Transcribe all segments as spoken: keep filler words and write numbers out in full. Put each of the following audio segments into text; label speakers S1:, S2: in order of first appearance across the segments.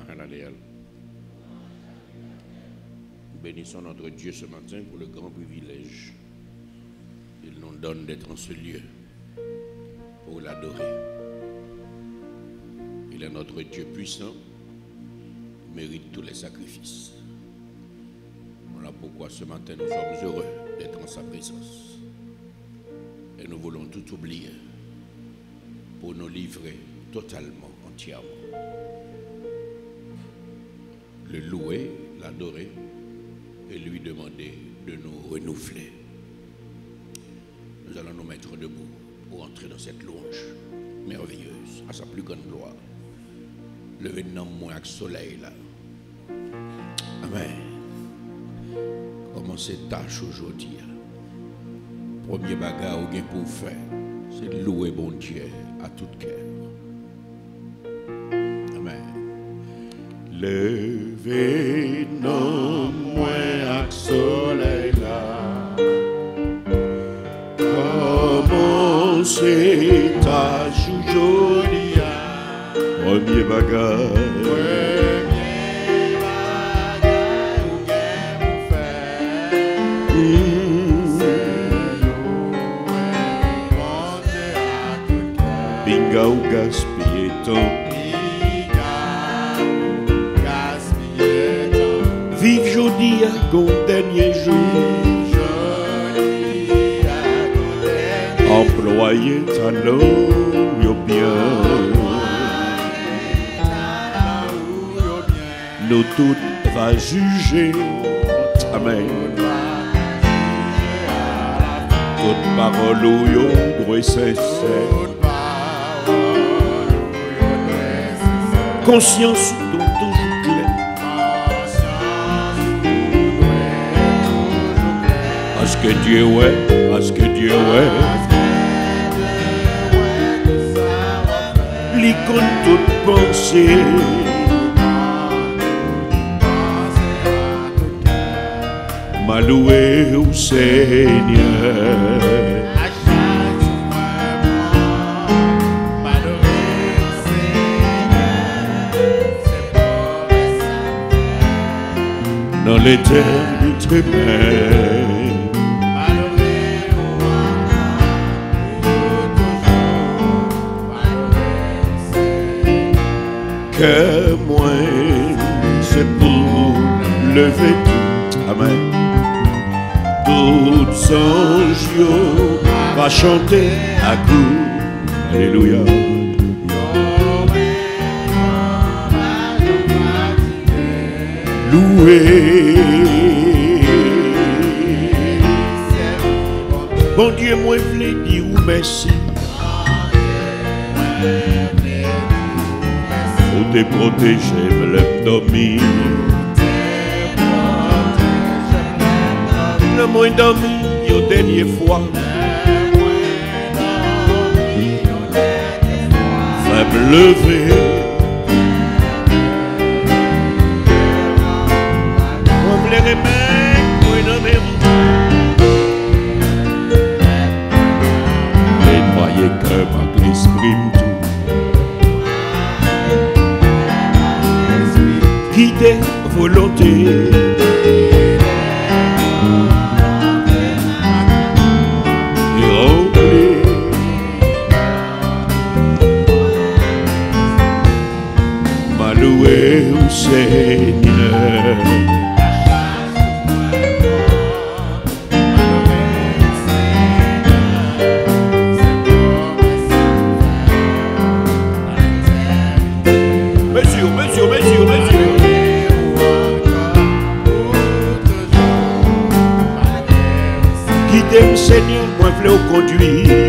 S1: Bénissons notre Dieu ce matin pour le grand privilège qu'il nous donne d'être en ce lieu pour l'adorer. Il est notre Dieu puissant, il mérite tous les sacrifices. Voilà pourquoi ce matin nous sommes heureux d'être en sa présence. Et nous voulons tout oublier pour nous livrer totalement, entièrement. Le louer, l'adorer et lui demander de nous renouveler. Nous allons nous mettre debout pour entrer dans cette louange merveilleuse, à sa plus grande gloire. Levez nous moins avec le soleil là. Amen. Comment c'est tâche aujourd'hui? Premier bagarre ou bien pour faire, c'est de louer bon Dieu à tout cœur. Amen.
S2: Levez nous moins avec le soleil là. Comment c'est tâche aujourd'hui? Premier bagarre. Binga ou gaspiller temps. Vive jeudi à ton dernier jour. Employer talent ou bien. Nous toutes va juger. Amen. Toute parole ou yo droit sincère. Conscience dont toujours clair. Parce que Dieu ouais, parce que Dieu ouais. L'icône toute pensée. M'a loué au Seigneur. Dans l'éternité même. Que moi, c'est pour lever tout. Amen. Toutes anges va chanter à coup. Alléluia. Louer. Bon Dieu, moi je voulais dire merci. Pour te protéger, me lève dormir. Le moins dormi, la dernière fois. Fais me lever. Les mecs, moi dans mes roues. Nettoyer cœur, ma exprime tout. Guider volonté. Et remplir. M'a loué au Seigneur. Seigneur, moi je veux conduire.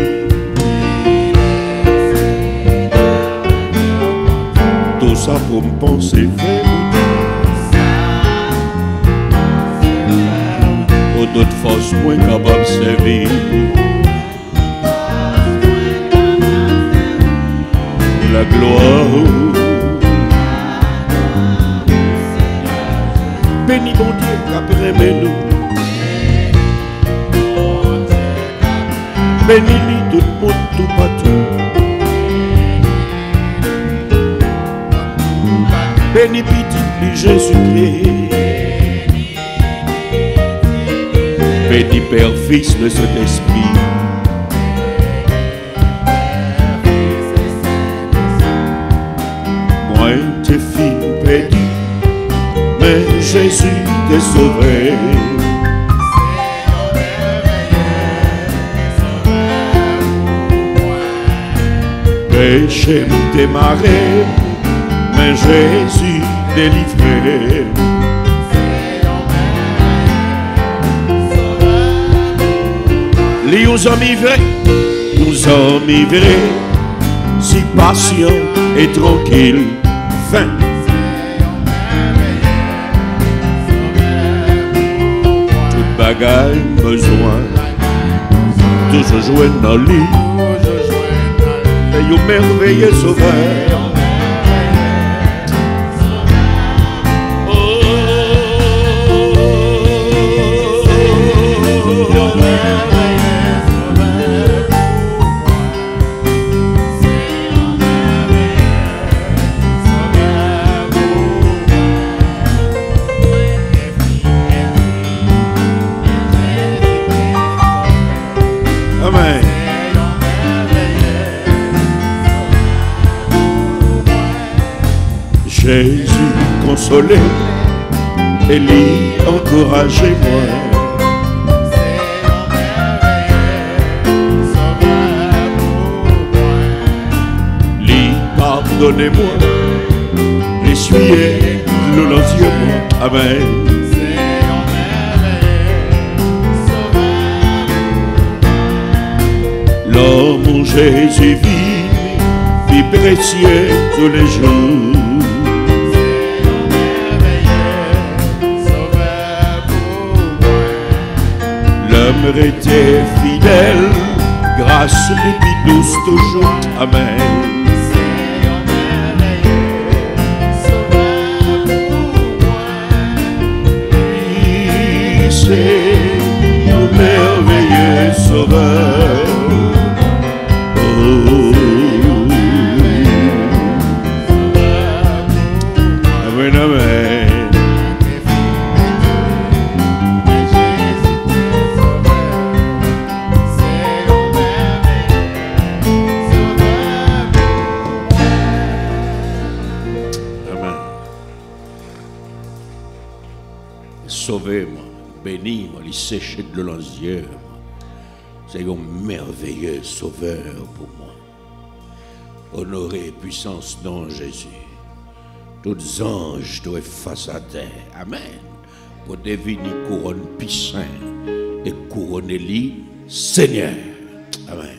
S2: Tout ça pour me penser faire. Pour d'autres forces moins capables de servir. La gloire. Béni bon Dieu, qu'après nous. Bénis-lui tout le monde, tout partout. béni petit Jésus-Christ. Béni Père, Fils, le Saint-Esprit. Moi, tes filles bénis, mais Jésus t'est sauvé. Péché démarré, mais Jésus délivré. Les nous enivrés, nous enivrés, si patient et tranquille, fin. Toute bagaille, besoin, toujours jouer dans le lit. Et au merveilleux sauveur. Amen. Jésus consolé, Élie encouragez-moi. Lis pardonnez-moi, essuyez le lance-moi. Amen. L'homme Jésus vit, vit précieux tous les jours. L'homme était fidèle, grâce et douce toujours. Amen. C'est le merveilleux sauveur. Oh. Amen, amen. Sauvez-moi, bénis-moi, les séchés de l'onzième. C'est un merveilleux sauveur pour moi. Honoré puissance dans Jésus. Tous anges doivent face à terre. Amen. Pour devenir couronne puissant et couronner lui Seigneur. Amen.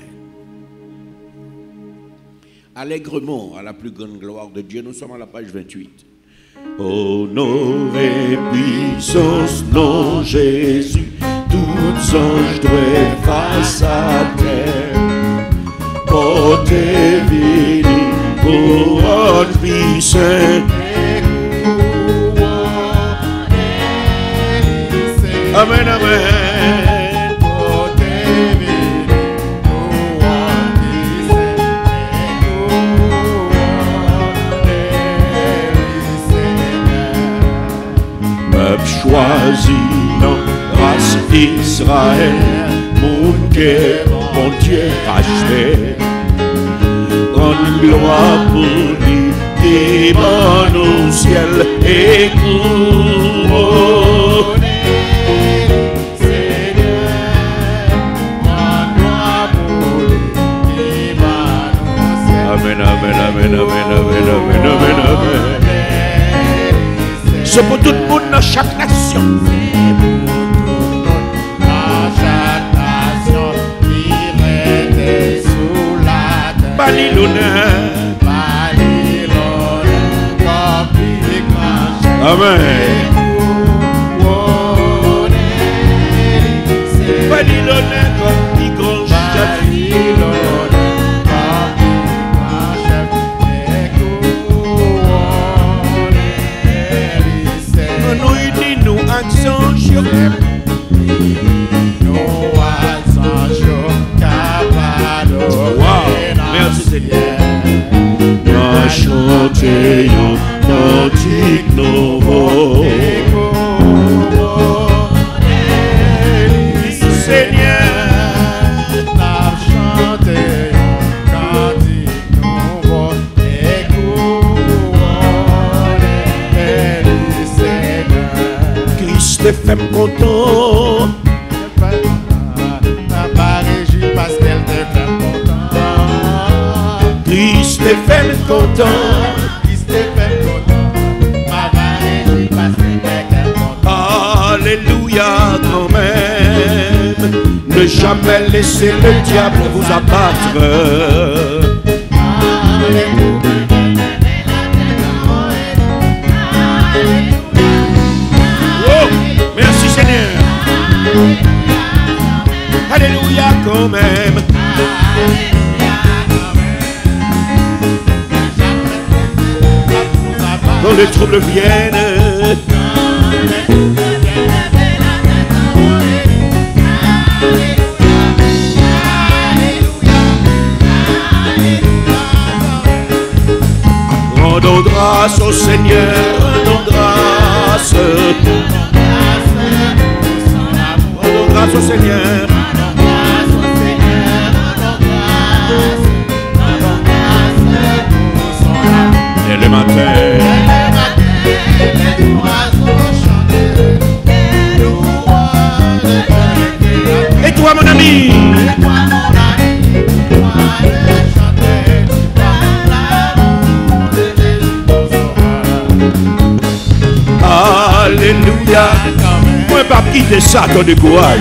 S2: Allègrement à la plus grande gloire de Dieu. Nous sommes à la page vingt-huit. Honoré puissance non Jésus, tous anges doivent face à terre, porter béni pour notre puissant. Amen, amen. Choisi dans grâce Israël, mon cœur, mon Dieu racheté. Grande gloire pour lui, qui monte au ciel et couronné. Seigneur, grande gloire pour lui, qui monte au ciel. Amen, amen, amen, amen, amen, amen, amen, amen. C'est pour tout le monde dans chaque nation. C'est pour tout le monde dans chaque nation qui reste sous la terre. Balilone, Balilone, comme il grand. Amen. Balilone, comme il grand chef. Wow, merci Seigneur. Chanter, chanter.
S1: fait content.
S2: N'a pas réjoui parce qu'elle te fait content.
S1: Christ te fait content.
S2: Christ te fait content. N'a pas réjoui parce qu'elle te fait content.
S1: Alléluia quand même. Ne jamais laisser le diable vous abattre. Oh, merci Seigneur. Alléluia quand même. Quand les troubles viennent, rendons grâce au Seigneur, rendons grâce. Rendons grâce au Seigneur. Et le matin, et toi mon ami, alléluia. Moi pas quitter ça ton décourage.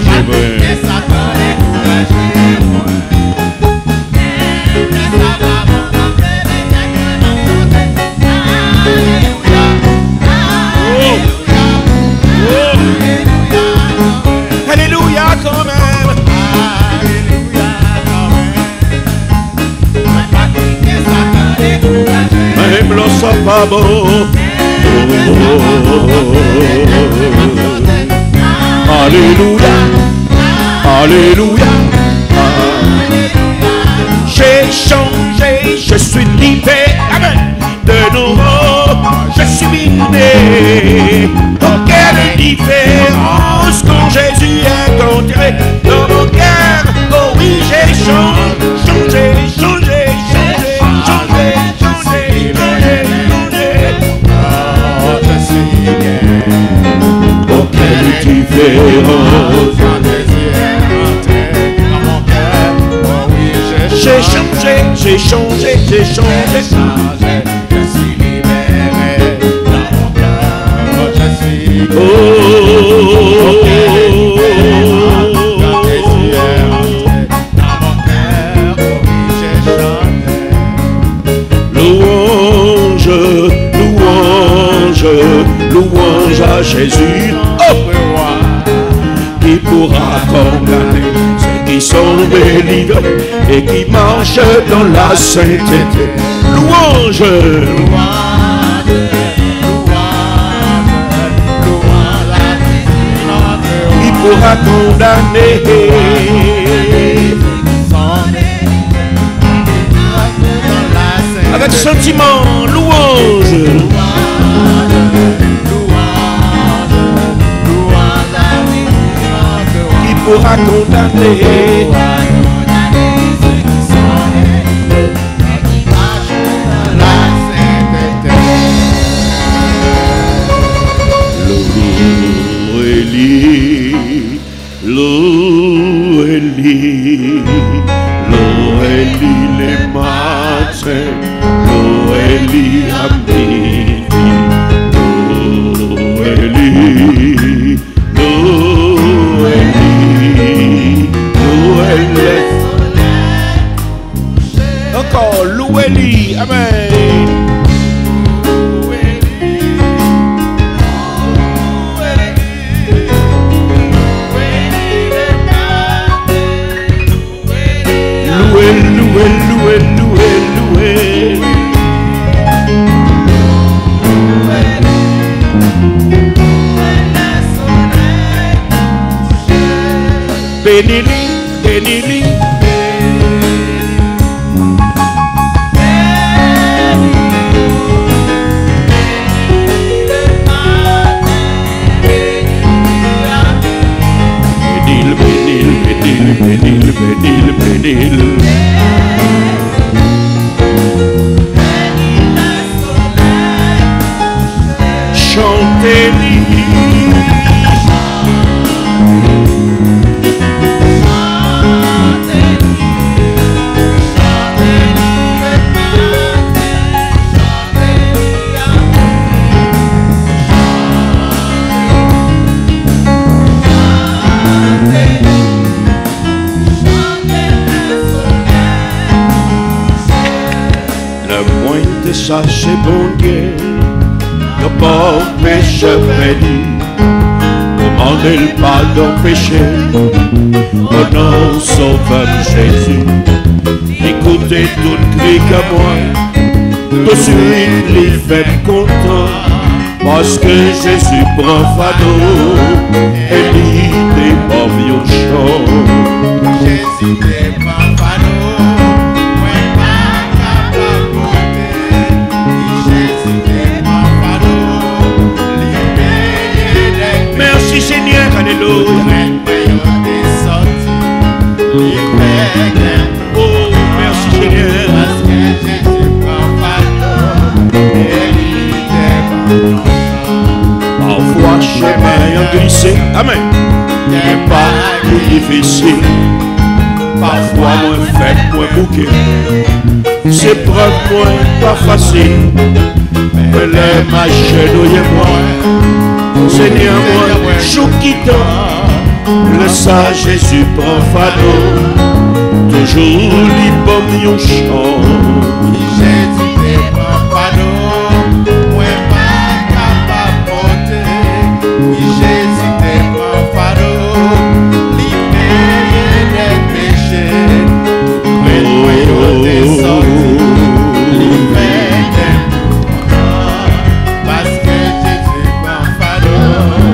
S1: Alléluia quand même. Même l'on sent pas beau. Alléluia. Alléluia. J'ai changé, je suis libéré. Amen. De nouveau, je suis né. Oh, quelle différence quand Jésus est entré dans mon cœur. Oh oui, j'ai changé, changé, changé, changé, changé, changé, changé, changé.
S2: Oh, je suis bien.
S1: Oh, quelle différence. J'ai changé, j'ai changé, j'ai changé.
S2: Je suis libéré dans mon cœur. Je suis libéré.
S1: Oh,
S2: Quand Jésus est entré dans mon cœur, oui, j'ai chanté.
S1: louange, louange, louange à Jésus. Oh, qui pourra condamner ceux qui sont délivrés et qui marchent dans la sainteté. Louange,
S2: Louange, louange, louange,
S1: qui pourra condamner. Avec sentiment, louange. Qui pourra condamner. Louélie, Louélie, Louélie les matins, Louélie à midi, Louélie, Louélie, Louélie. Encore Louélie, amen. Loué, loué, loué, loué, loué. Bénis-lui, bénis-lui. Bénis-le, bénis-le, bénis-le, bénis-le, bénis-le, bénis-le. Chantez-lui, ça c'est bon Dieu. Y'a pas péché béni. Commandez le pardon péché. Au nom sauveur Jésus. Écoutez tout cri que moi. Tout de suite les fait content. Parce que Jésus prend fardeau. Et il est pas mieux chaud.
S2: Jésus est pas fardeau.
S1: Merci Seigneur, alléluia. Oh, merci Seigneur. Parfois chemin est glissé, amen. N'est pas plus difficile. Parfois moins fait, moins bouquet. C'est preuve moins pas facile. Mais les machines et moi. Seigneur, moi, chou qui donne, le sage Jésus prend fardeau, toujours libre mon chant.
S2: Jésus n'est pas fardeau, moi pas capable de porter. Oui, Jésus n'est pas fardeau, libéré des péchés. Mais nous, des sorties, libéré des mouvements, parce que Jésus prend fardeau.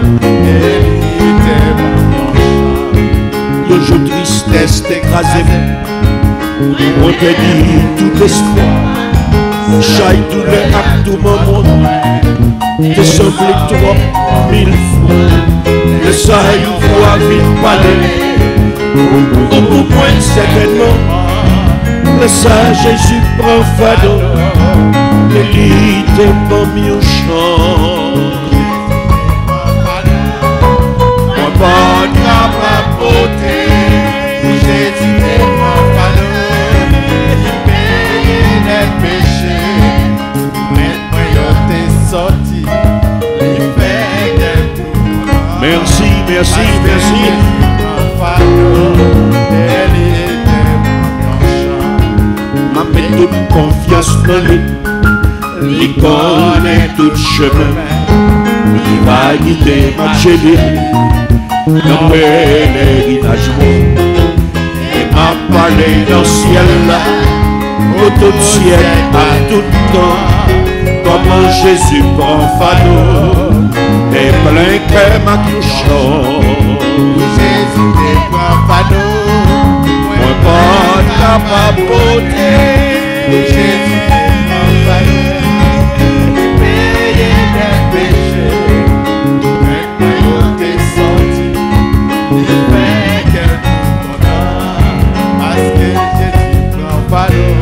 S1: Je tristesse t'écraser, on te dit tout espoir, chaille douleur à tout moment, te semble trop mille fois, le saille voit vite parler, au bout point certainement, le sage Jésus prend fardeau, l'élite est pas mieux chant.
S2: Moi pas capable de porter. Jésus est mon fardeau, libéré des péchés. Maintenant il t'est sorti, libéré des tourments.
S1: Merci, merci, merci.
S2: Mon fardeau, elle était mon chant.
S1: Ma mets toute confiance dans lui, lui connaît tout chemin. Il va guider ma chérie dans pèlerinage. A parler dans le ciel là, au tout ciel, à tout temps, comment Jésus prend fardeau, et plein cœur ma touchant.
S2: Jésus n'est pas fardeau,
S1: moi pas capable de porter.
S2: Jésus n'est pas fardeau, libéré des péchés. Maintenant t'es sorti, libéré de tout ton parce que Jésus prend fardeau.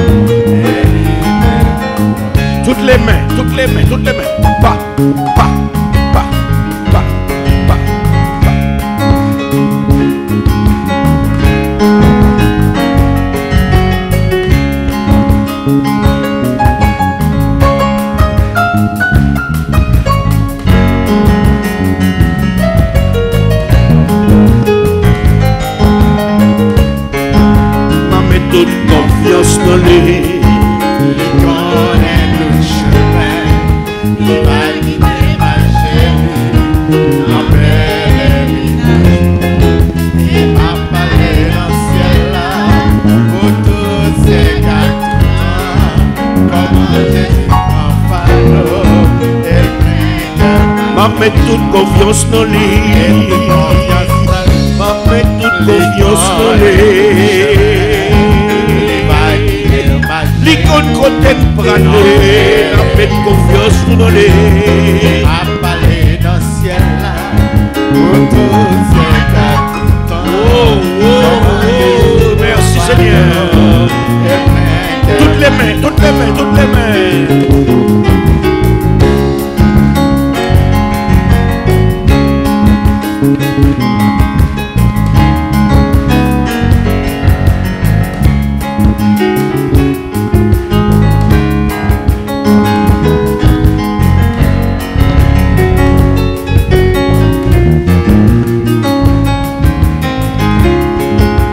S1: Toutes les mains, toutes les mains, toutes les mains, pas, pas, pas, pas, pas, pas. Ma mets toute confiance dans les.
S2: Il connaît le chemin, il va guider ma chérie en pèlerinage. Il m'a parlé dans le ciel là, pour tous ces gâteaux. Comment Jésus prend fardeau et prie de
S1: Ma mets toute confiance dans lui. Ma mets toute confiance dans lui. L'icône côté de prané, la paix de confiance nous donner.
S2: A parler dans le ciel là, pour tous ces gâteaux.
S1: Oh, oh, oh, merci Seigneur. Toutes les mains, toutes les mains, toutes les mains.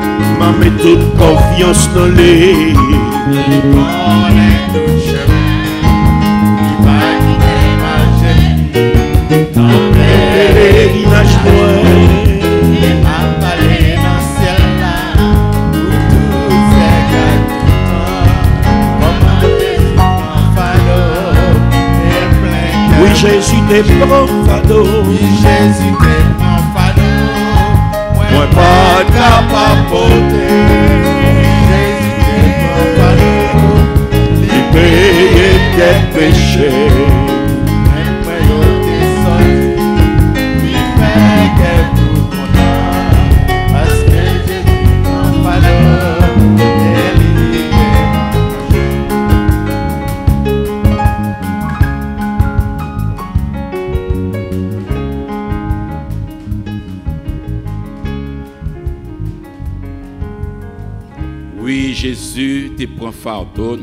S1: Toute confiance dans les.
S2: Il connaît tout chemin,
S1: Jésus te prend fardeau.
S2: Oui, Jésus te prend fardeau. Moi pas capable porter. Jésus te prend fardeau.
S1: Il paye tes péchés.
S2: Moi yo te sorti. Oui, fait que tout content. Parce que Jésus prend fardeau. Et il
S1: Oui, Jésus te prend fardeau.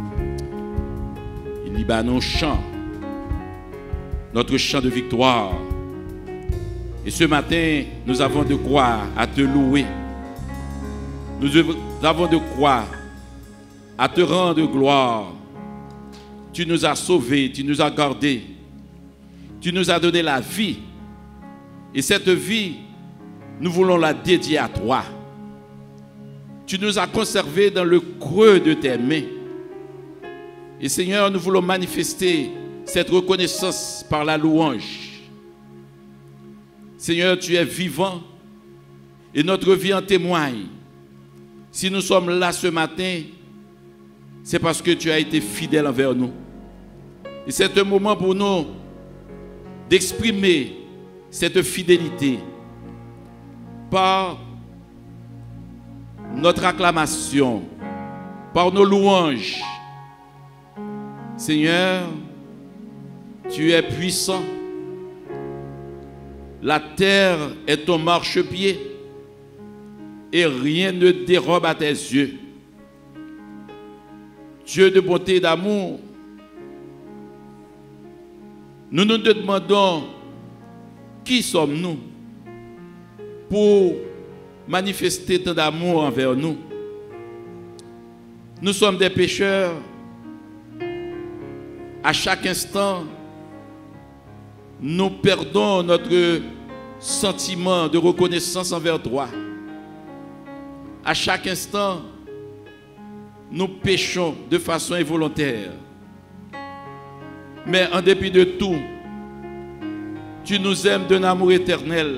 S1: Il y a nos chants, notre chant de victoire. Et ce matin, nous avons de quoi à te louer. Nous avons de quoi à te rendre gloire. Tu nous as sauvés, tu nous as gardés. Tu nous as donné la vie. Et cette vie, nous voulons la dédier à toi. Tu nous as conservés dans le creux de tes mains. Et Seigneur, nous voulons manifester cette reconnaissance par la louange. Seigneur, tu es vivant et notre vie en témoigne. Si nous sommes là ce matin, c'est parce que tu as été fidèle envers nous. Et c'est un moment pour nous d'exprimer cette fidélité par notre acclamation, par nos louanges. Seigneur, tu es puissant. La terre est ton marchepied et rien ne dérobe à tes yeux. Dieu de bonté et d'amour, nous nous demandons qui sommes-nous pour manifester tant d'amour envers nous. Nous sommes des pécheurs. À chaque instant, nous perdons notre sentiment de reconnaissance envers toi. À chaque instant, nous péchons de façon involontaire. Mais en dépit de tout, tu nous aimes d'un amour éternel.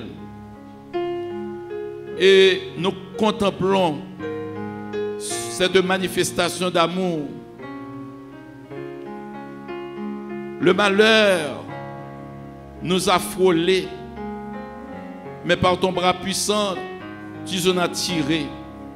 S1: Et nous contemplons cette manifestation d'amour. Le malheur nous a frôlés, mais par ton bras puissant, tu en as tiré.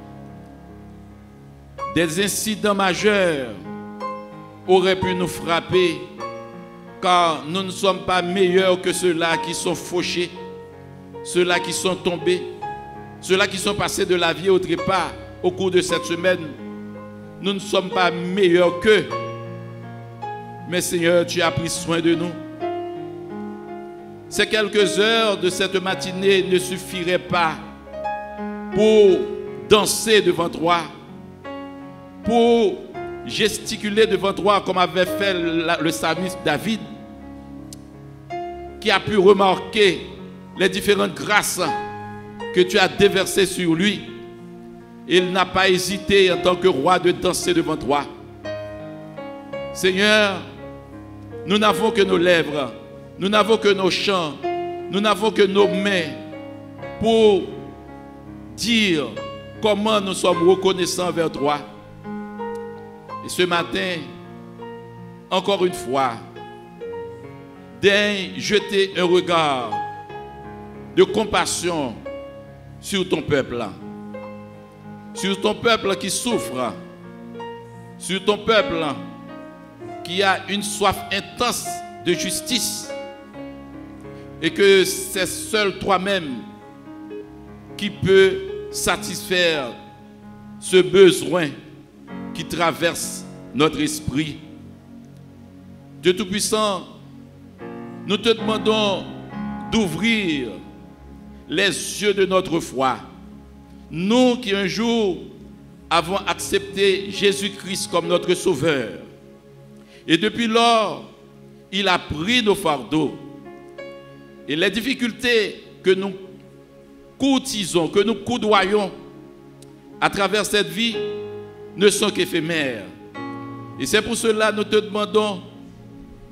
S1: Des incidents majeurs auraient pu nous frapper, car nous ne sommes pas meilleurs que ceux-là qui sont fauchés, ceux-là qui sont tombés, ceux-là qui sont passés de la vie au trépas au cours de cette semaine. Nous ne sommes pas meilleurs qu'eux. Mais Seigneur, tu as pris soin de nous. Ces quelques heures de cette matinée ne suffiraient pas pour danser devant toi, pour gesticuler devant toi comme avait fait le psalmiste David, qui a pu remarquer les différentes grâces que tu as déversées sur lui. Il n'a pas hésité en tant que roi de danser devant toi. Seigneur, nous n'avons que nos lèvres, nous n'avons que nos chants, nous n'avons que nos mains pour dire comment nous sommes reconnaissants envers toi. Et ce matin, encore une fois, daigne jeter un regard de compassion sur ton peuple, sur ton peuple qui souffre, sur ton peuple qui a une soif intense de justice, et que c'est seul toi-même qui peut satisfaire ce besoin qui traverse notre esprit. Dieu Tout-Puissant, nous te demandons d'ouvrir les yeux de notre foi. Nous qui un jour avons accepté Jésus-Christ comme notre Sauveur. Et depuis lors, il a pris nos fardeaux. Et les difficultés que nous courtisons, que nous coudoyons à travers cette vie ne sont qu'éphémères. Et c'est pour cela que nous te demandons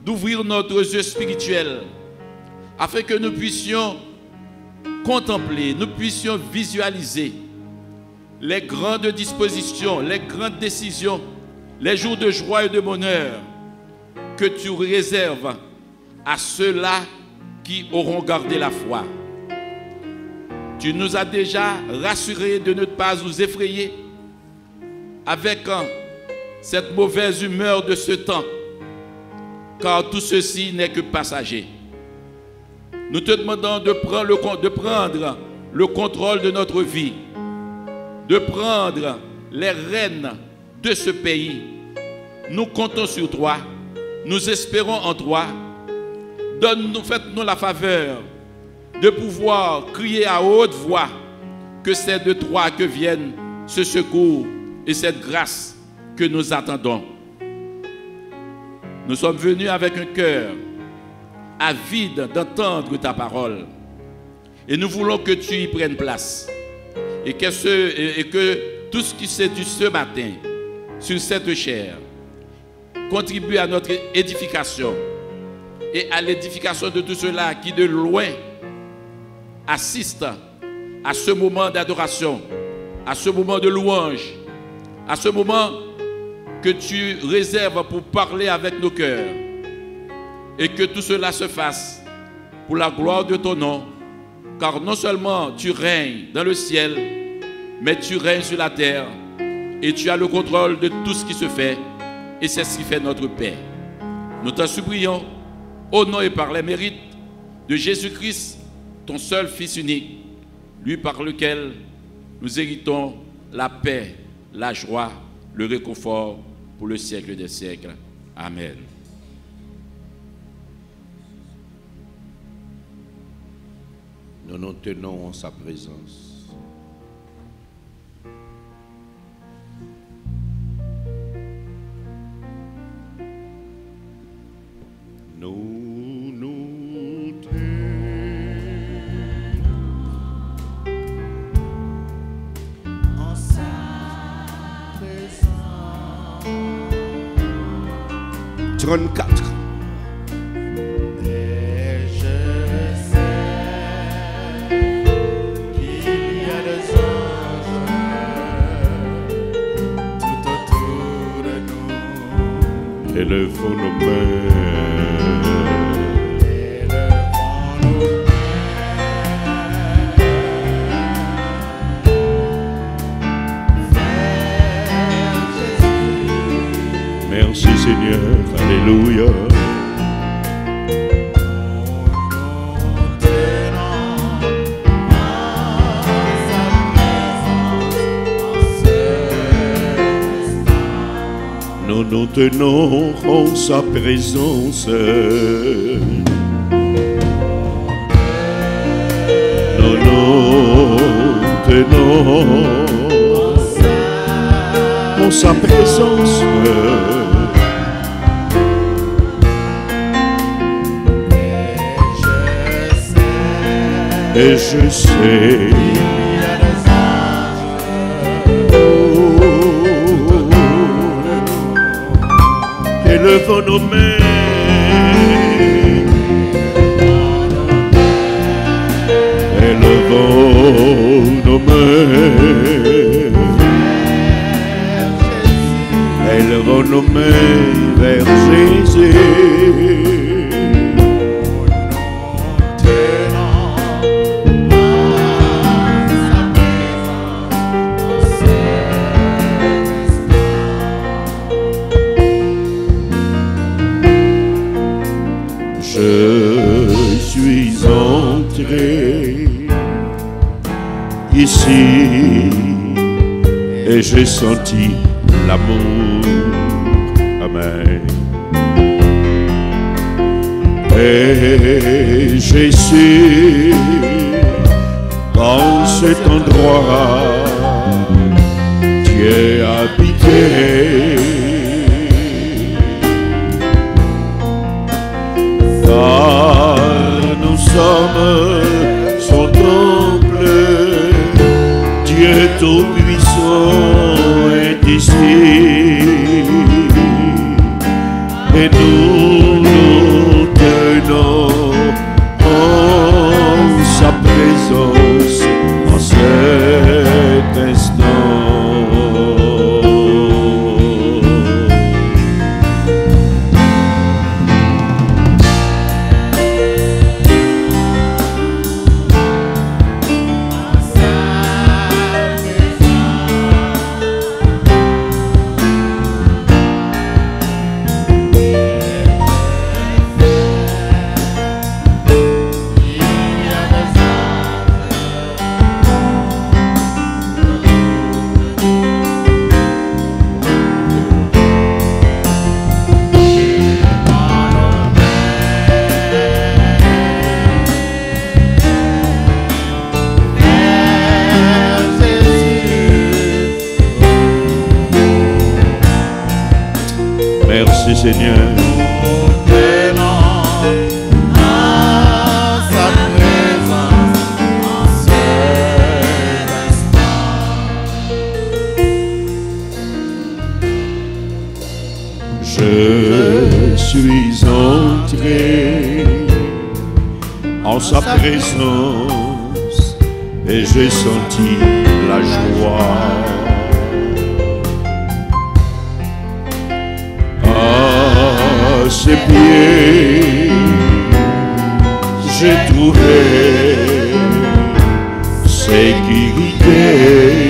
S1: d'ouvrir notre yeux spirituel afin que nous puissions contempler, nous puissions visualiser les grandes dispositions, les grandes décisions, les jours de joie et de bonheur que tu réserves à ceux-là qui auront gardé la foi. Tu nous as déjà rassurés de ne pas nous effrayer avec cette mauvaise humeur de ce temps, car tout ceci n'est que passager. Nous te demandons de prendre le, de prendre le contrôle de notre vie, de prendre les rênes de ce pays. Nous comptons sur toi, nous espérons en toi. Donne-nous, faites-nous la faveur de pouvoir crier à haute voix que c'est de toi que viennent ce secours et cette grâce que nous attendons. Nous sommes venus avec un cœur avide d'entendre ta parole. Et nous voulons que tu y prennes place. Et que, ce, et, et que tout ce qui s'est dit ce matin sur cette chair contribue à notre édification et à l'édification de tous ceux-là qui de loin assistent à ce moment d'adoration, à ce moment de louange, à ce moment que tu réserves pour parler avec nos cœurs. Et que tout cela se fasse pour la gloire de ton nom, car non seulement tu règnes dans le ciel, mais tu règnes sur la terre et tu as le contrôle de tout ce qui se fait, et c'est ce qui fait notre paix. Nous t'en supplions au nom et par les mérites de Jésus-Christ, ton seul Fils unique, lui par lequel nous héritons la paix, la joie, le réconfort pour le siècle des siècles. Amen.
S2: Nous nous tenons en sa présence. Nous nous tenons en sa présence. trente-quatre. Élevons nos mains. Élevons nos mains. Merci Seigneur, alléluia. Nous nous tenons en sa présence. Nous nous tenons en sa présence. Et je sais élevons nos mains, élevons nos mains, élevons nos mains vers Jésus. Je suis entré ici et j'ai senti l'amour. Amen. Et j'ai su dans cet endroit Dieu habité. Car nous sommes son temple, Dieu Tout-Puissant est ici, et nous nous Merci Seigneur. Je suis entré en sa présence et j'ai senti la joie. À ses pieds, j'ai trouvé sécurité.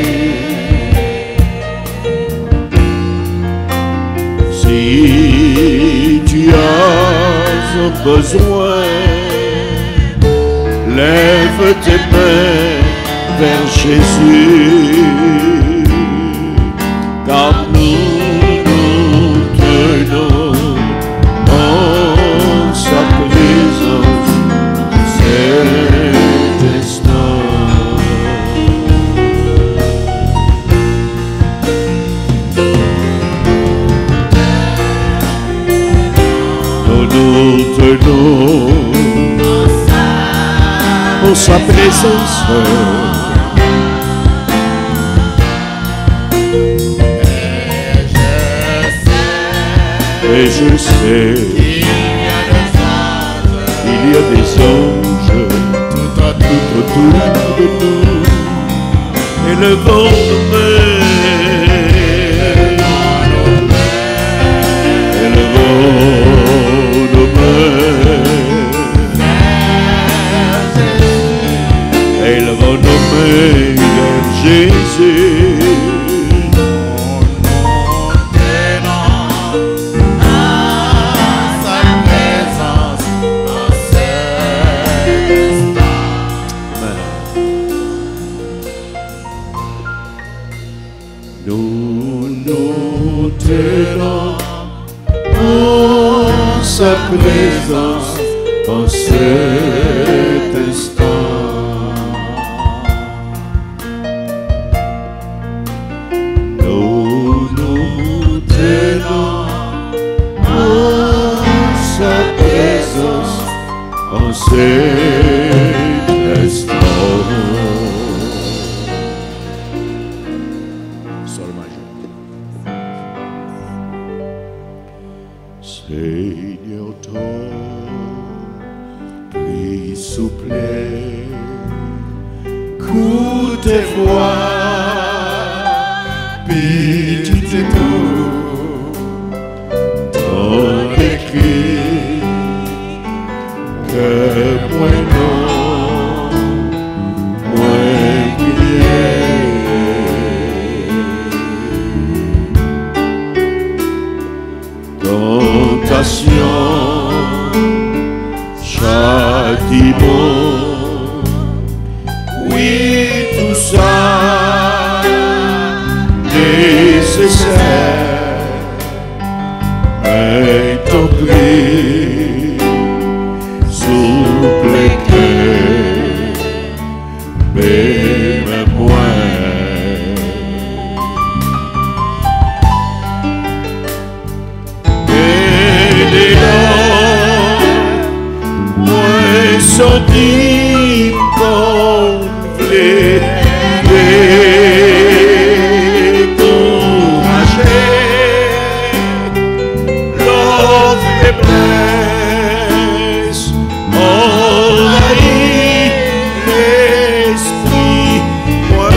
S2: Si tu as besoin, lève tes mains vers Jésus, car nous nous tenons en sa présence, cet instant. Nous tenons en sa présence et je sais qu'il y a des anges tout autour de nous et le vent de mer et le vent et ils vont nommer Jésus. Nous nous tenons en sa présence en cet instant. Nous nous tenons en sa présence en cet instant. Seigneur, ton prie souple, écoute tes voix, petite et tout, ton écrit, que moi non, moi prier. Tentation, châtiment, oui, tout ça nécessaire, mais ton prix, souple cœur, même moi. Sorti complet, découragé, l'offre faiblesse, envahit l'esprit, moi.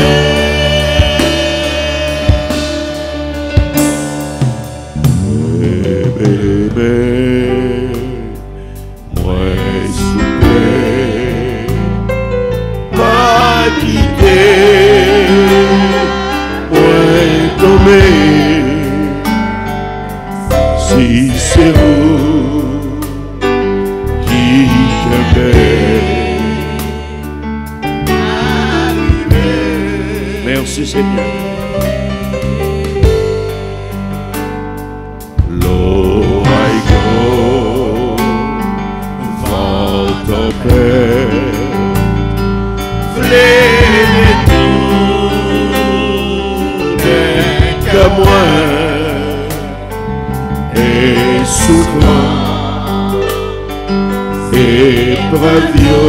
S2: Bébé, moi si c'est vous qui t'aimez. Merci Seigneur. L'eau aïe vent tempête, flène tout n'est qu'à moi. Et souffrant, épreuve yo,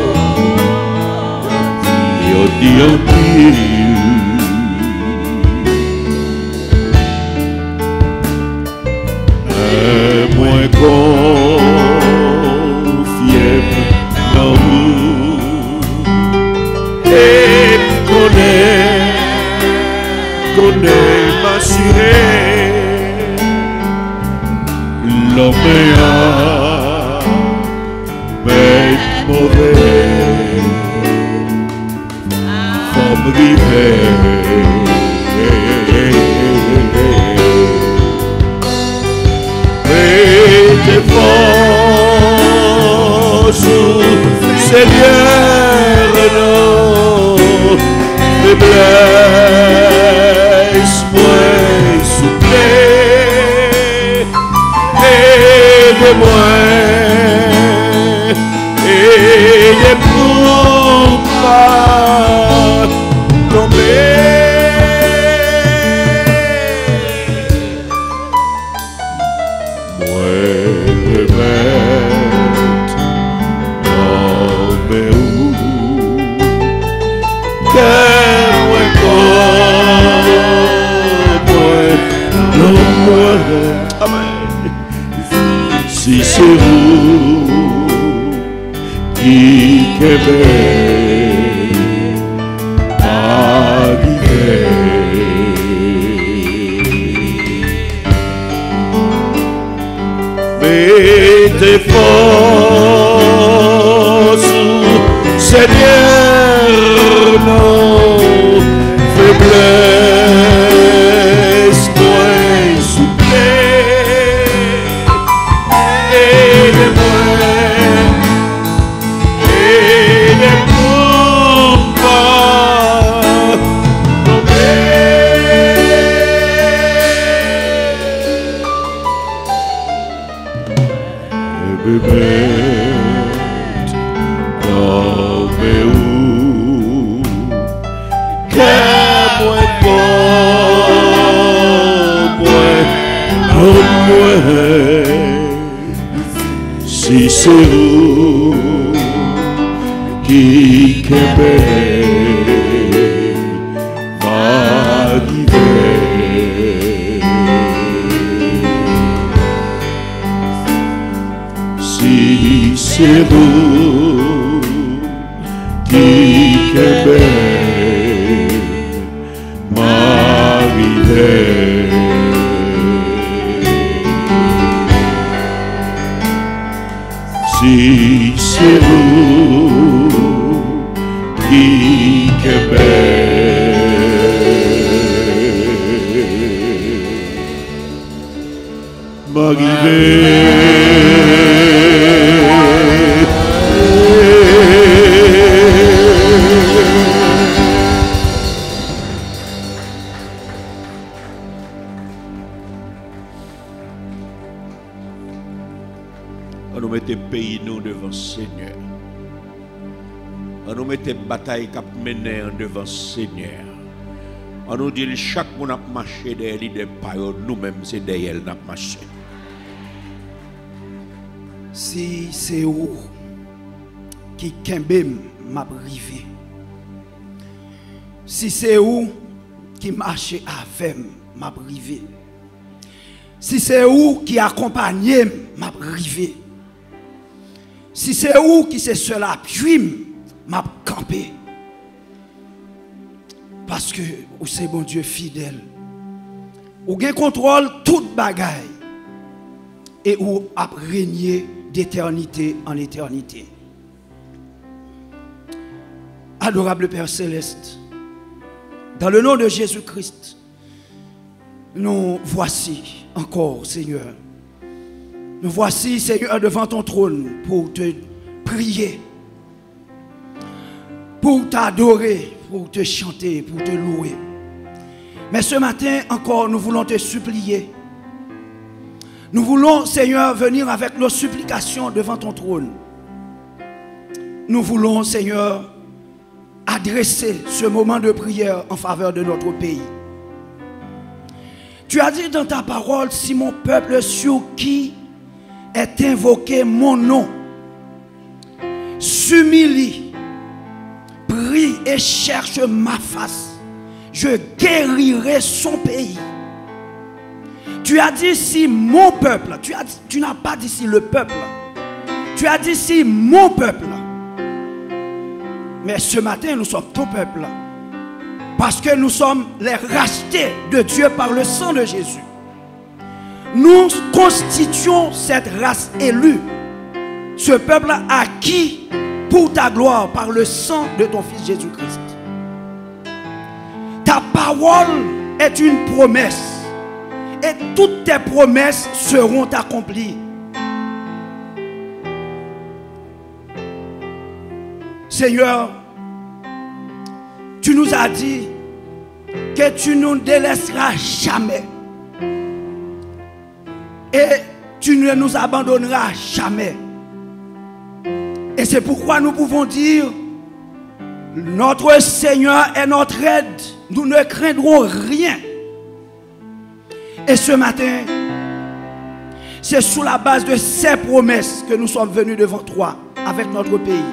S2: yo dit en pile. Mais moins confié dans vous et connaît, connaît m'assurer. L'homme a mais mauvais forme vivait mais tes forces Seigneur non faiblesse point souple de moi et de pour pas tomber. Moi remettre dans mes roues que moi comme moi non moi. Amen. Si c'est vous qui qu'aimez arriver, mettez force, Seigneur, nos faiblesses, point souple. Si c'est vous qui qu'aimez arriver, si c'est vous qui qu'aimez m'arriver. Si c'est vous qui qu'aimez m'arriver.
S1: On nous mette pays nous devant Seigneur. On nous mette bataille cap mener devant Seigneur. On nous dit chaque monde a marché derrière lui de pas nous-mêmes c'est derrière n'a marché.
S3: Si c'est où qui kembe m'a privé. Si c'est où qui marche avec m'a privé. Si c'est où qui accompagne m'a privé. Si c'est où qui c'est seul appui m'a campé. Parce que ou c'est bon Dieu fidèle. Ou gain contrôle toute bagaille. Et ou a régné d'éternité en éternité. Adorable Père Céleste, dans le nom de Jésus-Christ, nous voici encore, Seigneur. Nous voici, Seigneur, devant ton trône pour te prier, pour t'adorer, pour te chanter, pour te louer. Mais ce matin encore, nous voulons te supplier. Nous voulons, Seigneur, venir avec nos supplications devant ton trône. Nous voulons, Seigneur, adresser ce moment de prière en faveur de notre pays. Tu as dit dans ta parole, si mon peuple sur qui est invoqué mon nom, s'humilie, prie et cherche ma face, je guérirai son pays. Tu as dit si mon peuple, tu, as, tu n'as pas dit si le peuple, tu as dit si mon peuple. Mais ce matin, nous sommes ton peuple. Parce que nous sommes les rachetés de Dieu par le sang de Jésus. Nous constituons cette race élue. Ce peuple acquis pour ta gloire par le sang de ton Fils Jésus-Christ. Ta parole est une promesse. Et toutes tes promesses seront accomplies. Seigneur, tu nous as dit que tu ne nous délaisseras jamais. Et tu ne nous abandonneras jamais. Et c'est pourquoi nous pouvons dire, notre Seigneur est notre aide. Nous ne craindrons rien. Et ce matin, c'est sous la base de ces promesses que nous sommes venus devant toi avec notre pays.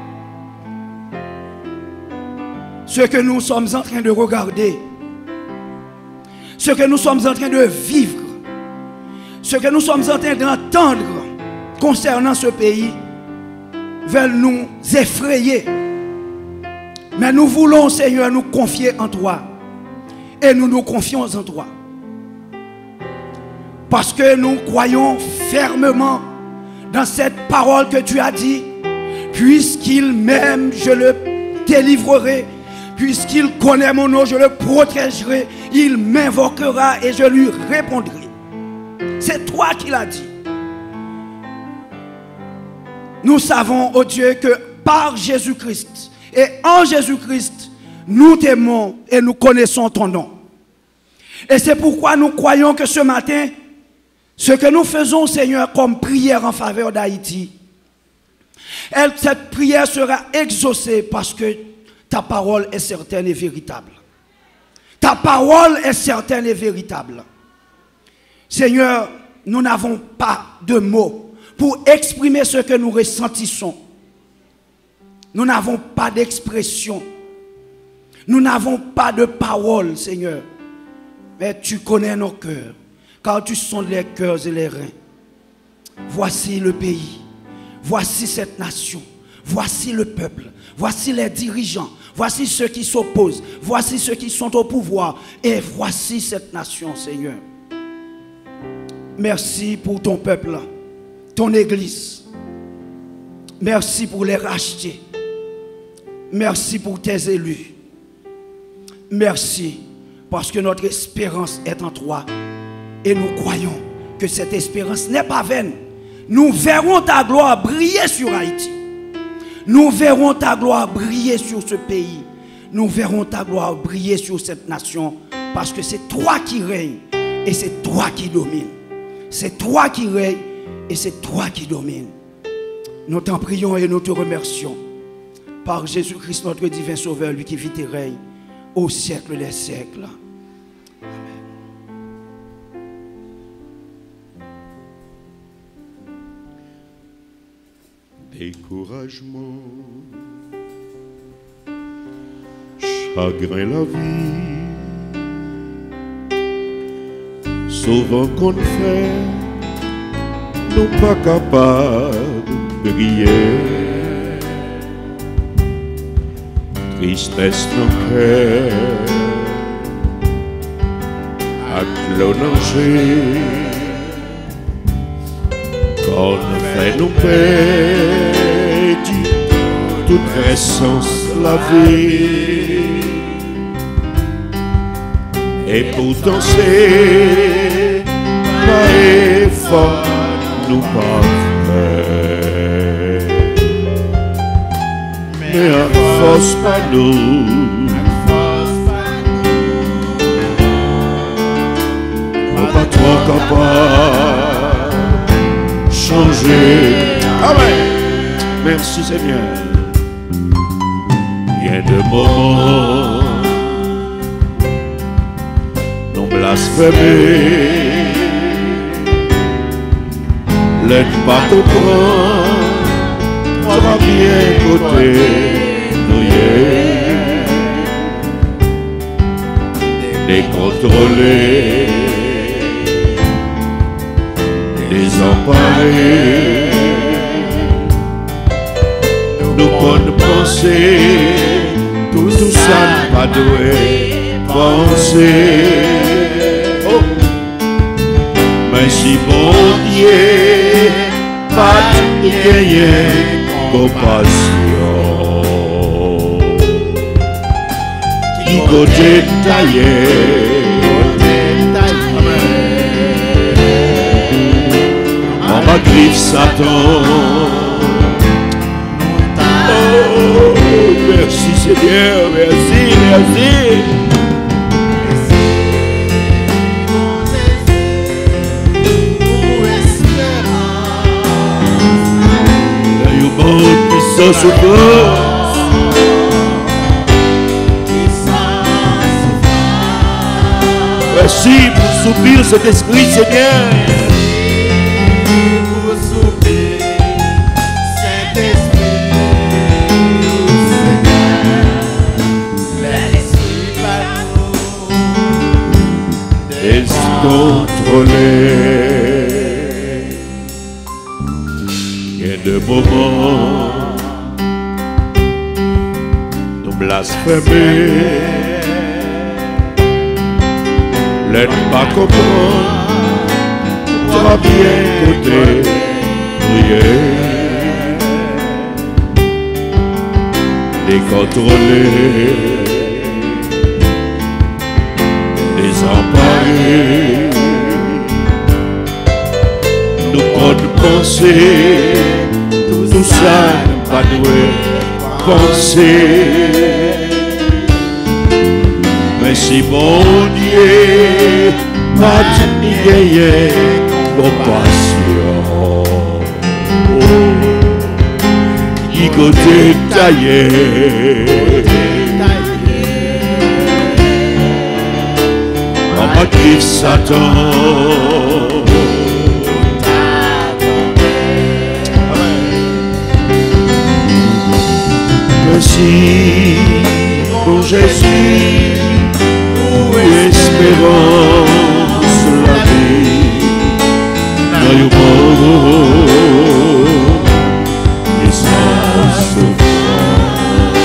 S3: Ce que nous sommes en train de regarder, ce que nous sommes en train de vivre, ce que nous sommes en train d'entendre concernant ce pays, veulent nous effrayer. Mais nous voulons, Seigneur, nous confier en toi. Et nous nous confions en toi. Parce que nous croyons fermement dans cette parole que tu as dit. Puisqu'il m'aime, je le délivrerai. Puisqu'il connaît mon nom, je le protégerai. Il m'invoquera et je lui répondrai. C'est toi qui l'as dit. Nous savons, oh Dieu, que par Jésus-Christ et en Jésus-Christ, nous t'aimons et nous connaissons ton nom. Et c'est pourquoi nous croyons que ce matin, ce que nous faisons, Seigneur, comme prière en faveur d'Haïti, cette prière sera exaucée parce que ta parole est certaine et véritable. Ta parole est certaine et véritable. Seigneur, nous n'avons pas de mots pour exprimer ce que nous ressentissons. Nous n'avons pas d'expression. Nous n'avons pas de parole, Seigneur. Mais tu connais nos cœurs, car tu sondes les cœurs et les reins. Voici le pays. Voici cette nation. Voici le peuple. Voici les dirigeants. Voici ceux qui s'opposent. Voici ceux qui sont au pouvoir. Et voici cette nation, Seigneur. Merci pour ton peuple, ton église. Merci pour les racheter. Merci pour tes élus. Merci parce que notre espérance est en toi. Et nous croyons que cette espérance n'est pas vaine. Nous verrons ta gloire briller sur Haïti. Nous verrons ta gloire briller sur ce pays. Nous verrons ta gloire briller sur cette nation. Parce que c'est toi qui règnes et c'est toi qui domines. C'est toi qui règnes et c'est toi qui domines. Nous t'en prions et nous te remercions. Par Jésus-Christ, notre divin Sauveur, lui qui vit et règne au siècle des siècles.
S2: Découragement, chagrin la vie, souvent qu'on fait, nous pas capables de briller. Tristesse dans le cœur, à clonanger, qu'on fait nous perdre toute essence la vie. Et pourtant c'est pas effort nous pas faire, mais à force pas nous, on pas trop capable changer. Amen. Merci Seigneur. Il y a de moments non blasphémés, L'aide pas comprendre, trois bien côté, nous décontrôler, désemparés, nous bonnes pensées, tout, tout ça pas doué penser. Oh. Mais si bon Dieu, pas de compassion, qui côté taillé, en ma griffe Satan. Oh, merci Seigneur, merci, merci. Sans souffrance, merci pour soupir cet esprit, Seigneur.
S4: Pour soupir cet esprit, Seigneur, l'esprit par nous
S2: décontrôlé. Il y a de moments blasphémer, l'aide pas comprendre, trop bien côté, prier, décontrôler, désemparer, nous compte penser, tout ça pas doué penser. Mais si bon Dieu pas gagné compassion, qui côté taillé, en ma griffe Satan. Merci pour Jésus, pour espérance la vie, dans le monde et sans souffrance.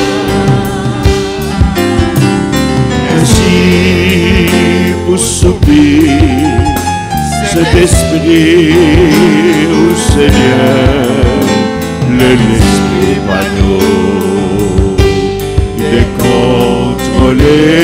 S2: Merci pour soupir cet esprit au Seigneur, l'esprit par nous. Décontrôlé.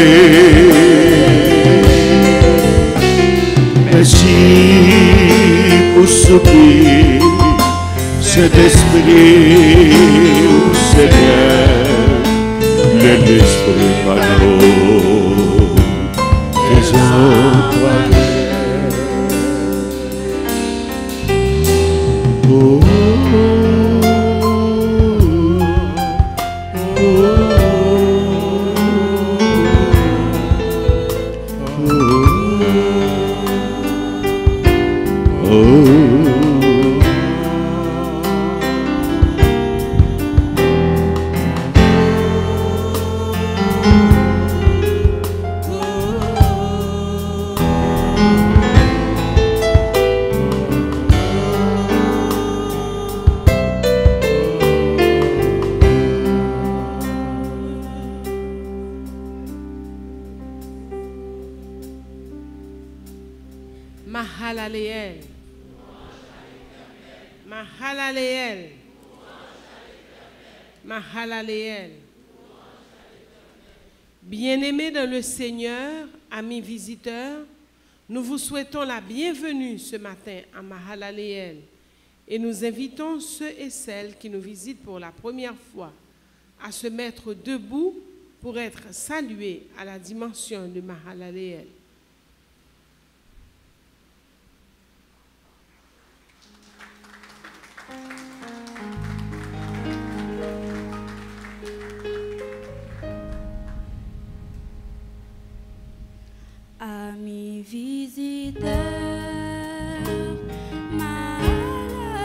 S2: Merci pour soupir cet esprit au Seigneur, l'esprit par nous désemparés. Oh.
S5: Mahalaleel. Mahalaleel. Mahalaleel. Bien-aimés dans le Seigneur, amis visiteurs, nous vous souhaitons la bienvenue ce matin à Mahalaleel et nous invitons ceux et celles qui nous visitent pour la première fois à se mettre debout pour être salués à la dimension de Mahalaleel.
S6: Amis visiteurs, Mahalaleel.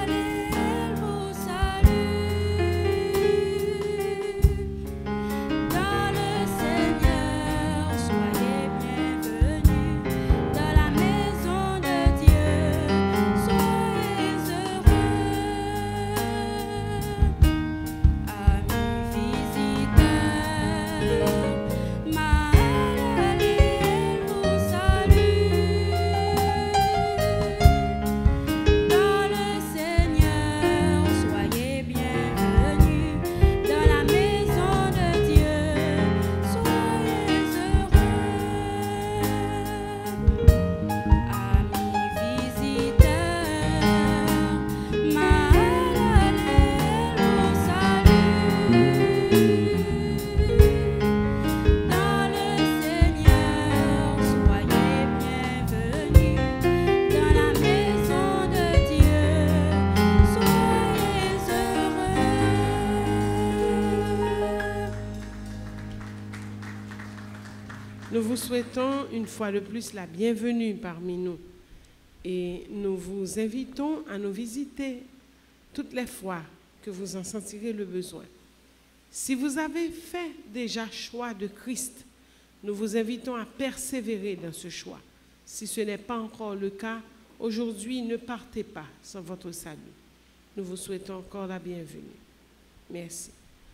S5: vous souhaitons une fois de plus la bienvenue parmi nous et nous vous invitons à nous visiter toutes les fois que vous en sentirez le besoin. Si vous avez fait déjà choix de Christ, nous vous invitons à persévérer dans ce choix. Si ce n'est pas encore le cas, aujourd'hui, ne partez pas sans votre salut. Nous vous souhaitons encore la bienvenue. Merci.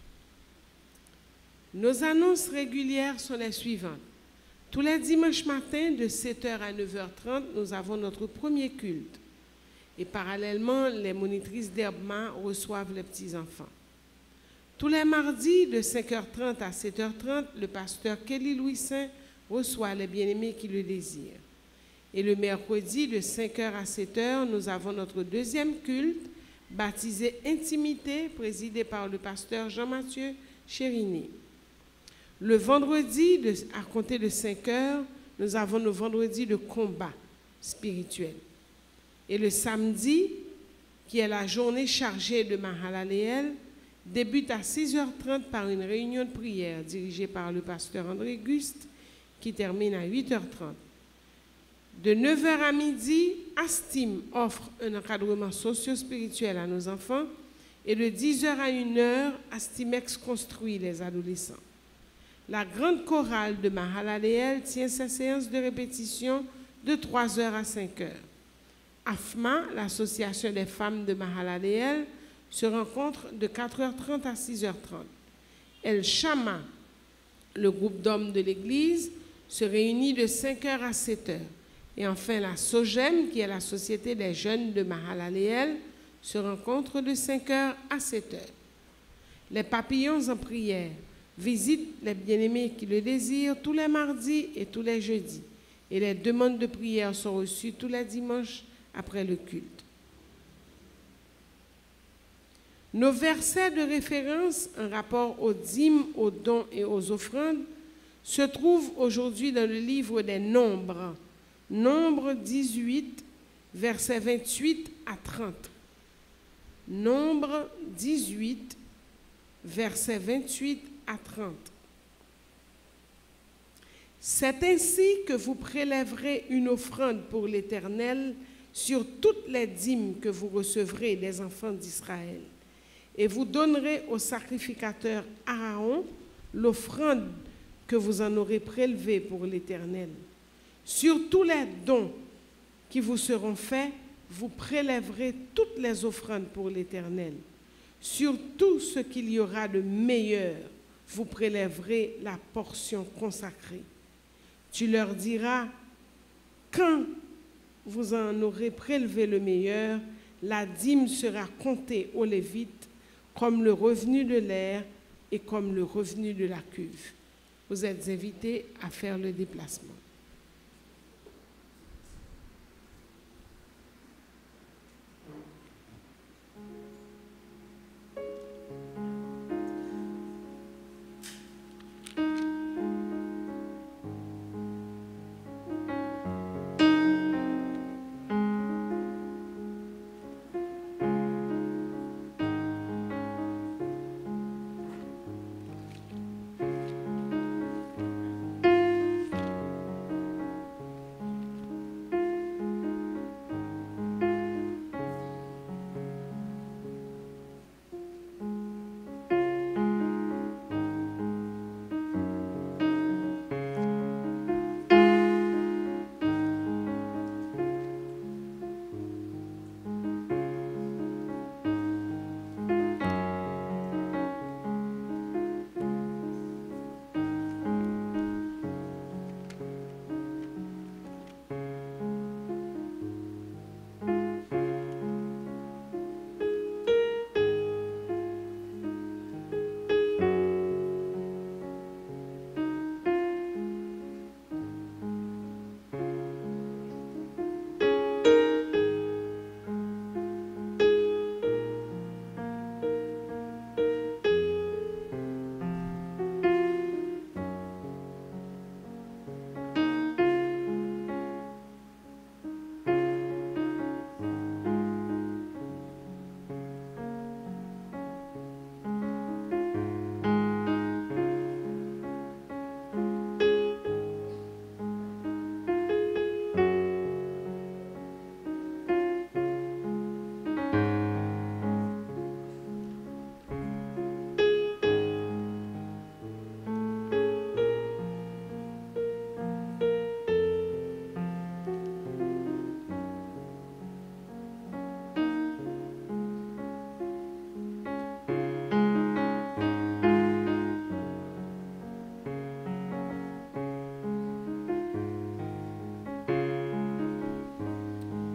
S5: Nos annonces régulières sont les suivantes. Tous les dimanches matins, de sept heures à neuf heures trente, nous avons notre premier culte. Et parallèlement, les monitrices d'Herbma reçoivent les petits-enfants. Tous les mardis, de cinq heures trente à sept heures trente, le pasteur Kelly Louis Saint reçoit les bien-aimés qui le désirent. Et le mercredi, de cinq heures à sept heures, nous avons notre deuxième culte, baptisé Intimité, présidé par le pasteur Jean-Mathieu Chériné. Le vendredi, de, à compter de cinq heures, nous avons nos vendredis de combat spirituel. Et le samedi, qui est la journée chargée de Mahalaleel, débute à six heures trente par une réunion de prière dirigée par le pasteur André Guste, qui termine à huit heures trente. De neuf heures à midi, Astim offre un encadrement socio-spirituel à nos enfants, et de dix heures à une heure, Astimex construit les adolescents. La grande chorale de Mahalaleel tient sa séance de répétition de trois heures à cinq heures. A F M A, l'association des femmes de Mahalaleel, se rencontre de quatre heures trente à six heures trente. El Shama, le groupe d'hommes de l'Église, se réunit de cinq heures à sept heures. Et enfin, la SOGEM, qui est la Société des jeunes de Mahalaleel, se rencontre de cinq heures à sept heures. Les papillons en prière visitent les bien-aimés qui le désirent tous les mardis et tous les jeudis. Et les demandes de prière sont reçues tous les dimanches après le culte. Nos versets de référence en rapport aux dîmes, aux dons et aux offrandes se trouvent aujourd'hui dans le livre des Nombres, Nombre dix-huit, versets vingt-huit à trente. Nombre dix-huit, versets vingt-huit à trente. C'est ainsi que vous prélèverez une offrande pour l'Éternel sur toutes les dîmes que vous recevrez des enfants d'Israël. Et vous donnerez au sacrificateur Aaron l'offrande que vous en aurez prélevée pour l'Éternel. Sur tous les dons qui vous seront faits, vous prélèverez toutes les offrandes pour l'Éternel. Sur tout ce qu'il y aura de meilleur, vous prélèverez la portion consacrée. Tu leur diras, quand vous en aurez prélevé le meilleur, la dîme sera comptée aux Lévites comme le revenu de l'air et comme le revenu de la cuve. Vous êtes invités à faire le déplacement.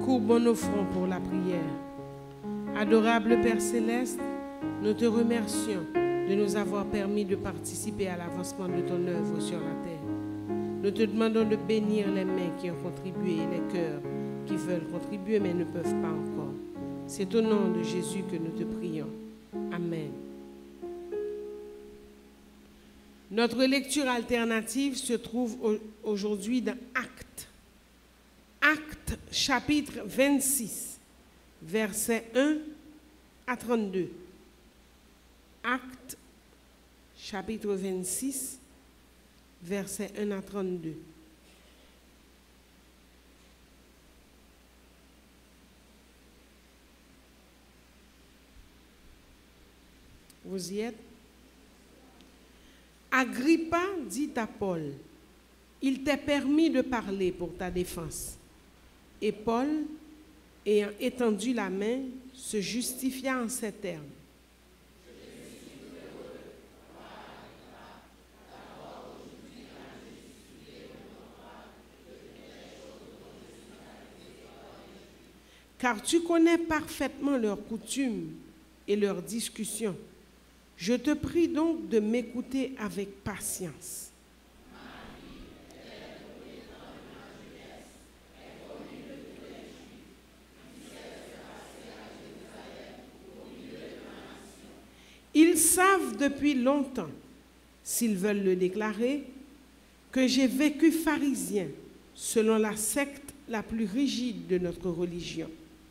S5: courbons nos fronts pour la prière. Adorable Père Céleste, nous te remercions de nous avoir permis de participer à l'avancement de ton œuvre sur la terre. Nous te demandons de bénir les mains qui ont contribué et les cœurs qui veulent contribuer mais ne peuvent pas encore. C'est au nom de Jésus que nous te prions. Amen. Notre lecture alternative se trouve aujourd'hui dans Actes. Actes chapitre vingt-six, versets un à trente-deux. Actes chapitre vingt-six, versets un à trente-deux. Vous y êtes? Agrippa dit à Paul, « Il t'est permis de parler pour ta défense. » Et Paul, ayant étendu la main, se justifia en ces termes. Car tu connais parfaitement leurs coutumes et leurs discussions. Je te prie donc de m'écouter avec patience. Ils savent depuis longtemps, s'ils veulent le déclarer, que j'ai vécu pharisien selon la secte la plus rigide de notre religion.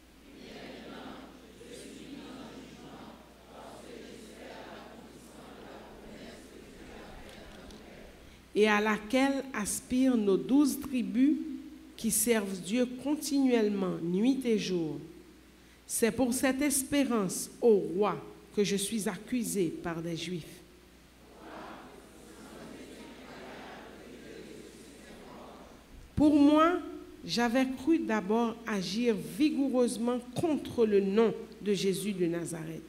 S5: Et à laquelle aspirent nos douze tribus qui servent Dieu continuellement, nuit et jour. C'est pour cette espérance, ô roi, que je suis accusé par des Juifs. Pour moi, j'avais cru d'abord agir vigoureusement contre le nom de Jésus de Nazareth.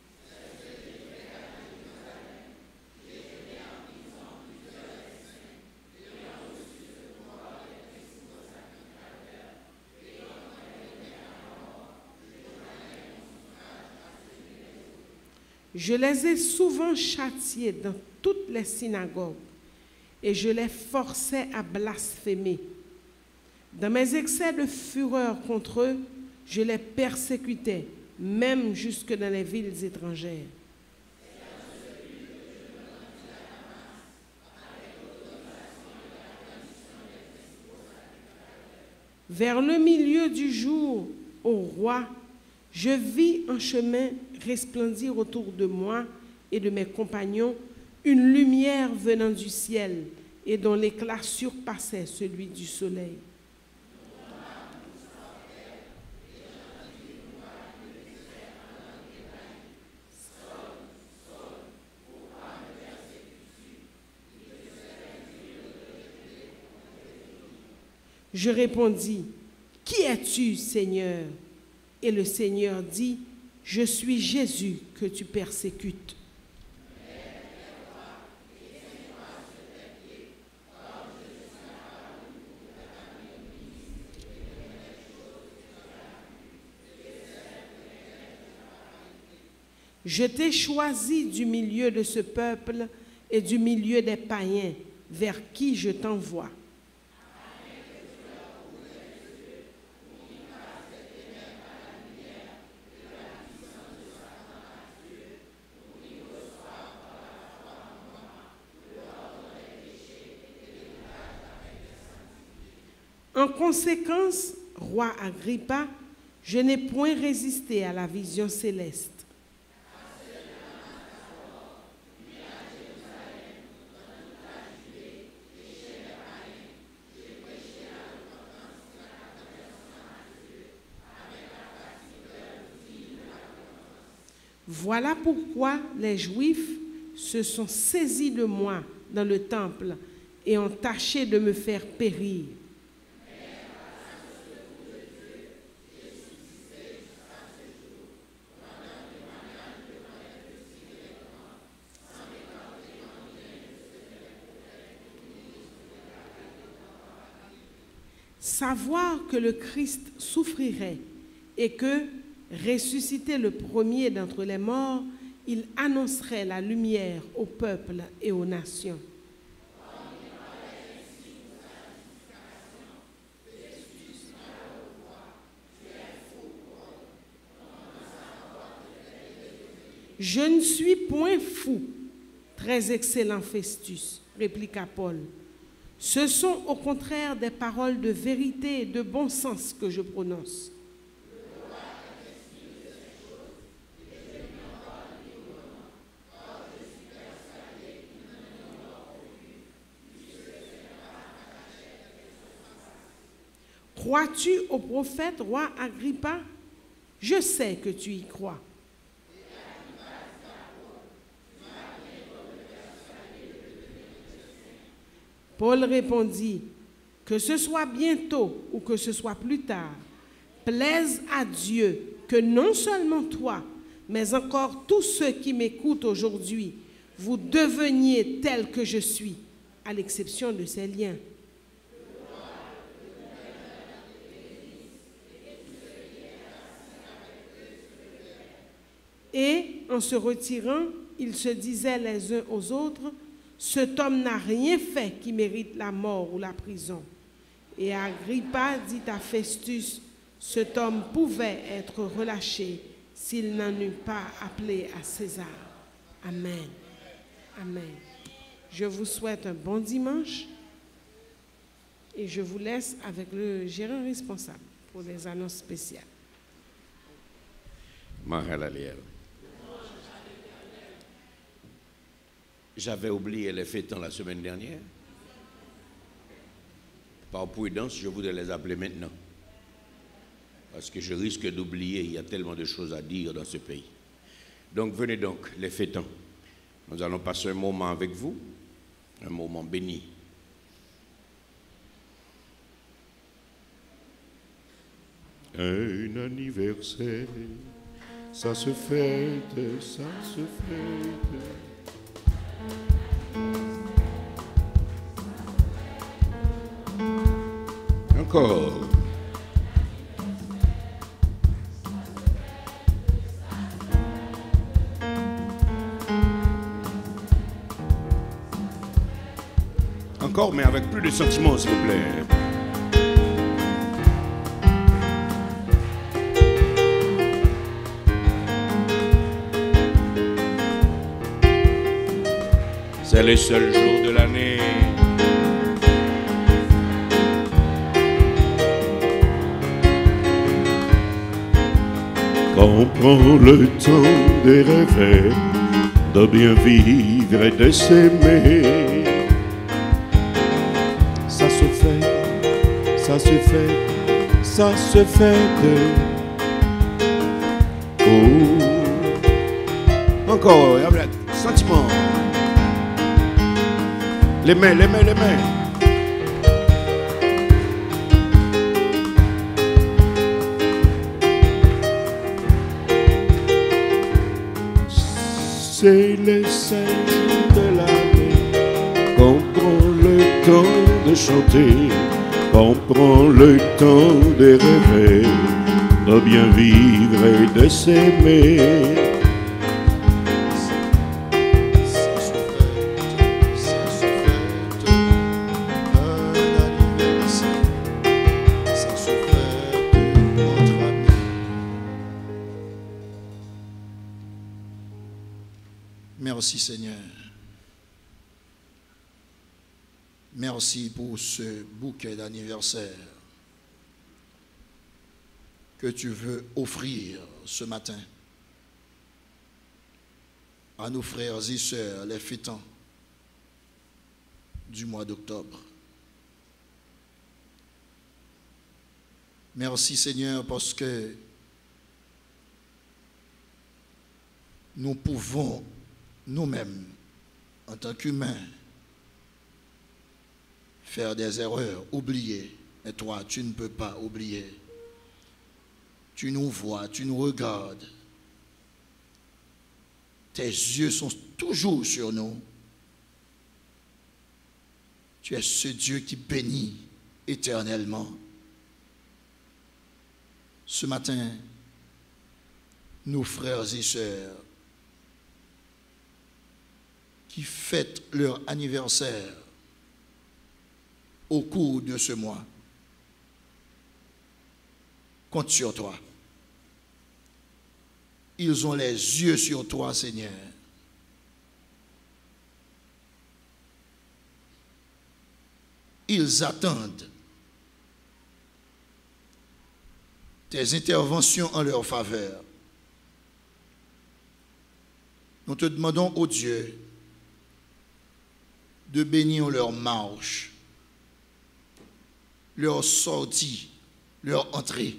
S5: Je les ai souvent châtiés dans toutes les synagogues et je les forçais à blasphémer. Dans mes excès de fureur contre eux, je les persécutais, même jusque dans les villes étrangères. Vers le milieu du jour, ô roi, je vis un chemin resplendir autour de moi et de mes compagnons une lumière venant du ciel et dont l'éclat surpassait celui du soleil. Je répondis, « Qui es-tu, Seigneur ?» Et le Seigneur dit, « Je suis Jésus que tu persécutes. » Je t'ai choisi du milieu de ce peuple et du milieu des païens, vers qui je t'envoie. En conséquence, roi Agrippa, je n'ai point résisté à la vision céleste. Voilà pourquoi les Juifs se sont saisis de moi dans le temple et ont tâché de me faire périr. savoir que le Christ souffrirait et que, ressuscité le premier d'entre les morts, il annoncerait la lumière au peuple et aux nations. Je ne suis point fou, très excellent Festus, répliqua Paul. Ce sont au contraire des paroles de vérité et de bon sens que je prononce. Crois-tu au prophète, roi Agrippa? Je sais que tu y crois. Paul répondit, que ce soit bientôt ou que ce soit plus tard, plaise à Dieu que non seulement toi, mais encore tous ceux qui m'écoutent aujourd'hui, vous deveniez tels que je suis, à l'exception de ces liens. Et, en se retirant, ils se disaient les uns aux autres, « Cet homme n'a rien fait qui mérite la mort ou la prison. » Et Agrippa dit à Festus, « Cet homme pouvait être relâché s'il n'en eût pas appelé à César. » Amen. Amen. Je vous souhaite un bon dimanche et je vous laisse avec le gérant responsable pour les annonces spéciales.
S1: Mahalaliel. J'avais oublié les fêtants la semaine dernière. Par prudence, je voudrais les appeler maintenant. Parce que je risque d'oublier, il y a tellement de choses à dire dans ce pays. Donc venez donc, les fêtants. Nous allons passer un moment avec vous, un moment béni.
S2: Un anniversaire, ça se fête, ça se fête.
S1: Encore. Encore, mais avec plus de sentiments, s'il vous plaît. C'est le seul jour de l'année.
S2: Qu'on prend le temps de rêver, de bien vivre et de s'aimer. Ça se fait, ça se fait, ça se fait. Oh.
S1: Encore, avec sentiment. Les mains, les mains, les mains.
S2: C'est le seul de l'année qu'on prend le temps de chanter, qu'on prend le temps de rêver, de bien vivre et de s'aimer.
S4: Ça se fête, ça se fête, un anniversaire, ça se fête entre amis. Merci Seigneur. Merci pour ce bouquet d'anniversaire que tu veux offrir ce matin à nos frères et sœurs, les fêtants du mois d'octobre. Merci Seigneur parce que nous pouvons nous-mêmes, en tant qu'humains, faire des erreurs, oublier. Mais toi, tu ne peux pas oublier. Tu nous vois, tu nous regardes. Tes yeux sont toujours sur nous. Tu es ce Dieu qui bénit éternellement Ce matin, nos frères et sœurs qui fêtent leur anniversaire au cours de ce mois, comptent sur toi. Ils ont les yeux sur toi, Seigneur. Ils attendent tes interventions en leur faveur. Nous te demandons, ô Dieu, de bénir leur marche, leur sortie, leur entrée.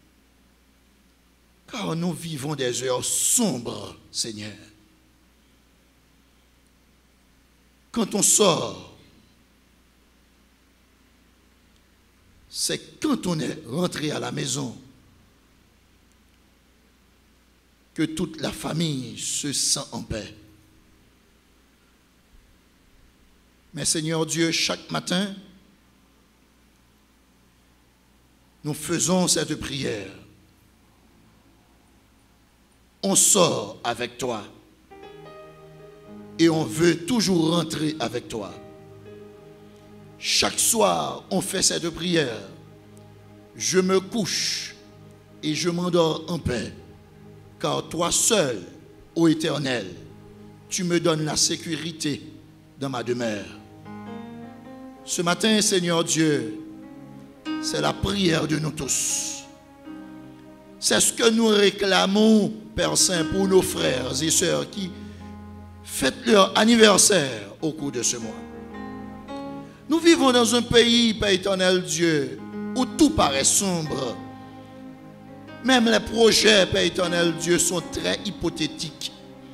S4: Car nous vivons des heures sombres, Seigneur. Quand on sort, c'est quand on est rentré à la maison que toute la famille se sent en paix. Mais Seigneur Dieu, chaque matin, nous faisons cette prière. On sort avec toi et on veut toujours rentrer avec toi. Chaque soir, on fait cette prière. Je me couche et je m'endors en paix, car toi seul, ô Éternel, tu me donnes la sécurité dans ma demeure. Ce matin, Seigneur Dieu, c'est la prière de nous tous. C'est ce que nous réclamons, Père Saint, pour nos frères et sœurs qui fêtent leur anniversaire au cours de ce mois. Nous vivons dans un pays, Père éternel Dieu, où tout paraît sombre. Même les projets, Père éternel Dieu, sont très hypothétiques.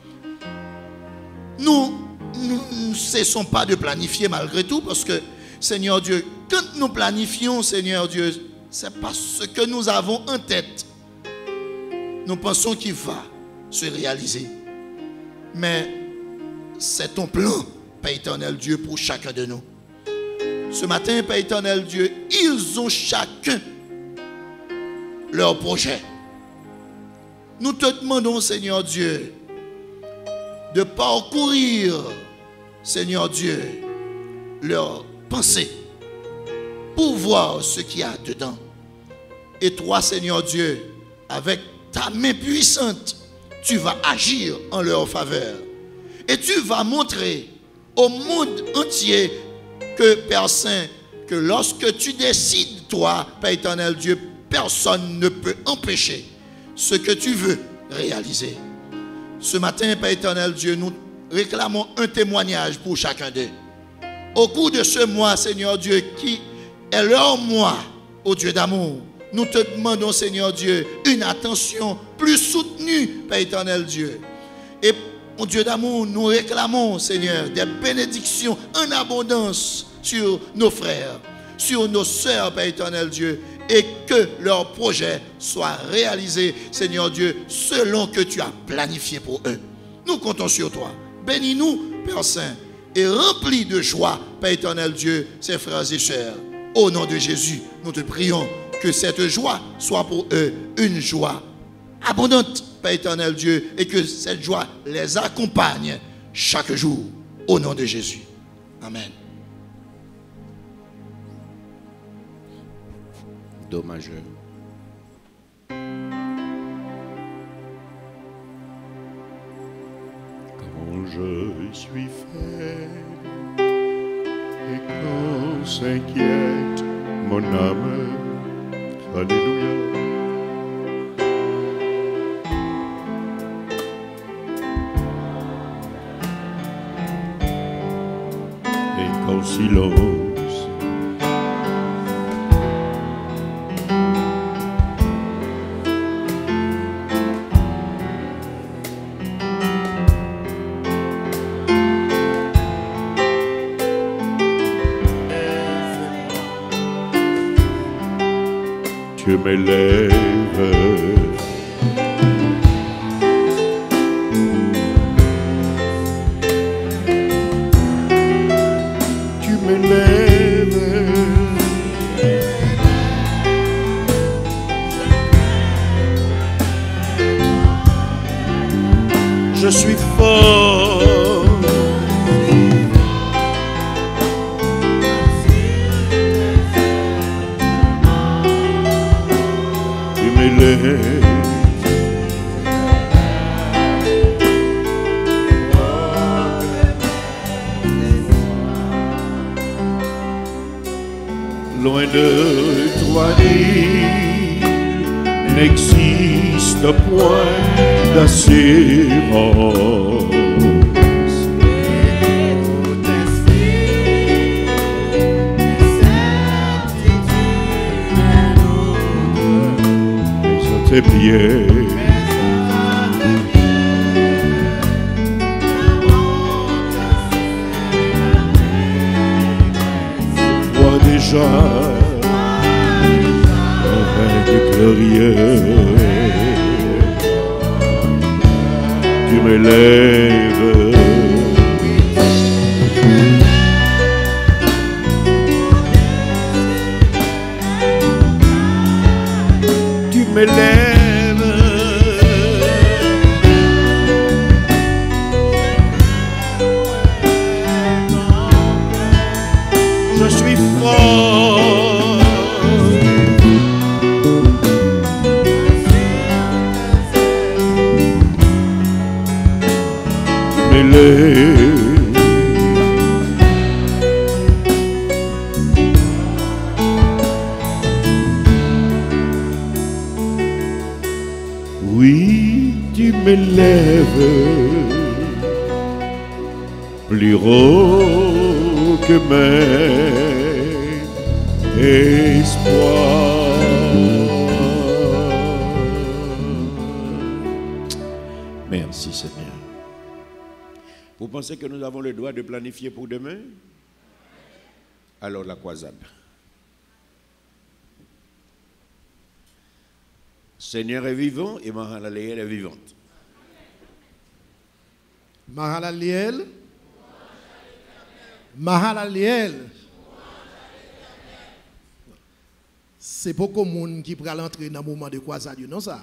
S4: Nous ne cessons pas de planifier malgré tout, parce que, Seigneur Dieu, quand nous planifions, Seigneur Dieu, c'est parce ce que nous avons en tête. Nous pensons qu'il va se réaliser. Mais c'est ton plan, Père éternel Dieu, pour chacun de nous. Ce matin, Père éternel Dieu, ils ont chacun leur projet. Nous te demandons, Seigneur Dieu, de parcourir, Seigneur Dieu, leurs pensées pour voir ce qu'il y a dedans. Et toi, Seigneur Dieu, avec ta main puissante, tu vas agir en leur faveur. Et tu vas montrer au monde entier que, Père Saint, que lorsque tu décides, toi, Père éternel Dieu, personne ne peut empêcher ce que tu veux réaliser. Ce matin, Père éternel Dieu, nous réclamons un témoignage pour chacun d'eux. Au cours de ce mois, Seigneur Dieu, qui est leur mois, ô Dieu d'amour, nous te demandons, Seigneur Dieu, une attention plus soutenue, Père éternel Dieu. Et, ô Dieu d'amour, nous réclamons, Seigneur, des bénédictions en abondance sur nos frères, sur nos sœurs, Père éternel Dieu, et que leurs projets soient réalisés, Seigneur Dieu, selon que tu as planifié pour eux. Nous comptons sur toi. Bénis-nous, Père Saint, et remplis de joie, Père éternel Dieu, ses frères et sœurs. Au nom de Jésus, nous te prions que cette joie soit pour eux une joie abondante, Père éternel Dieu, et que cette joie les accompagne chaque jour. Au nom de Jésus. Amen.
S1: Do majeur.
S2: Quand je suis faible et quand s'inquiète mon âme, alléluia. Et qu'au silence je m'élève. Tu m'élèves. Je suis fort. Tu m'élèves. Loin de toi, il n'existe point d'assurance. Sur tes pieds, vois déjà avec glorieux. Tu m'élèves. Tu m'élèves. Je suis fort. Oui, tu m'élèves plus haut que mes espoirs. Merci Seigneur. Vous pensez que nous avons le droit de planifier pour demain? Alors la croisade. Seigneur est vivant et Mahalaleel est vivante.
S6: Mahalaleel. Mahalaleel. C'est beaucoup de monde qui peut entrer dans le moment de croisade, non ça?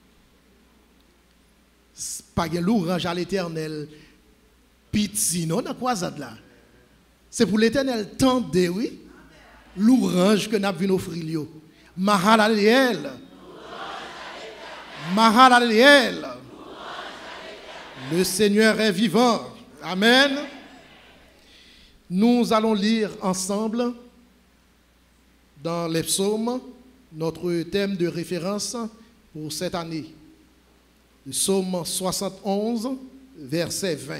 S6: Pas de louange à l'Éternel. Piti, non, dans la croisade là. C'est pour l'Éternel tendre, oui, l'ourange que nous avons offrir. Mahalaleel. Mahalaleel. Le Seigneur est vivant. Amen. Nous allons lire ensemble dans les psaumes notre thème de référence pour cette année. Le psaume soixante et onze, verset vingt.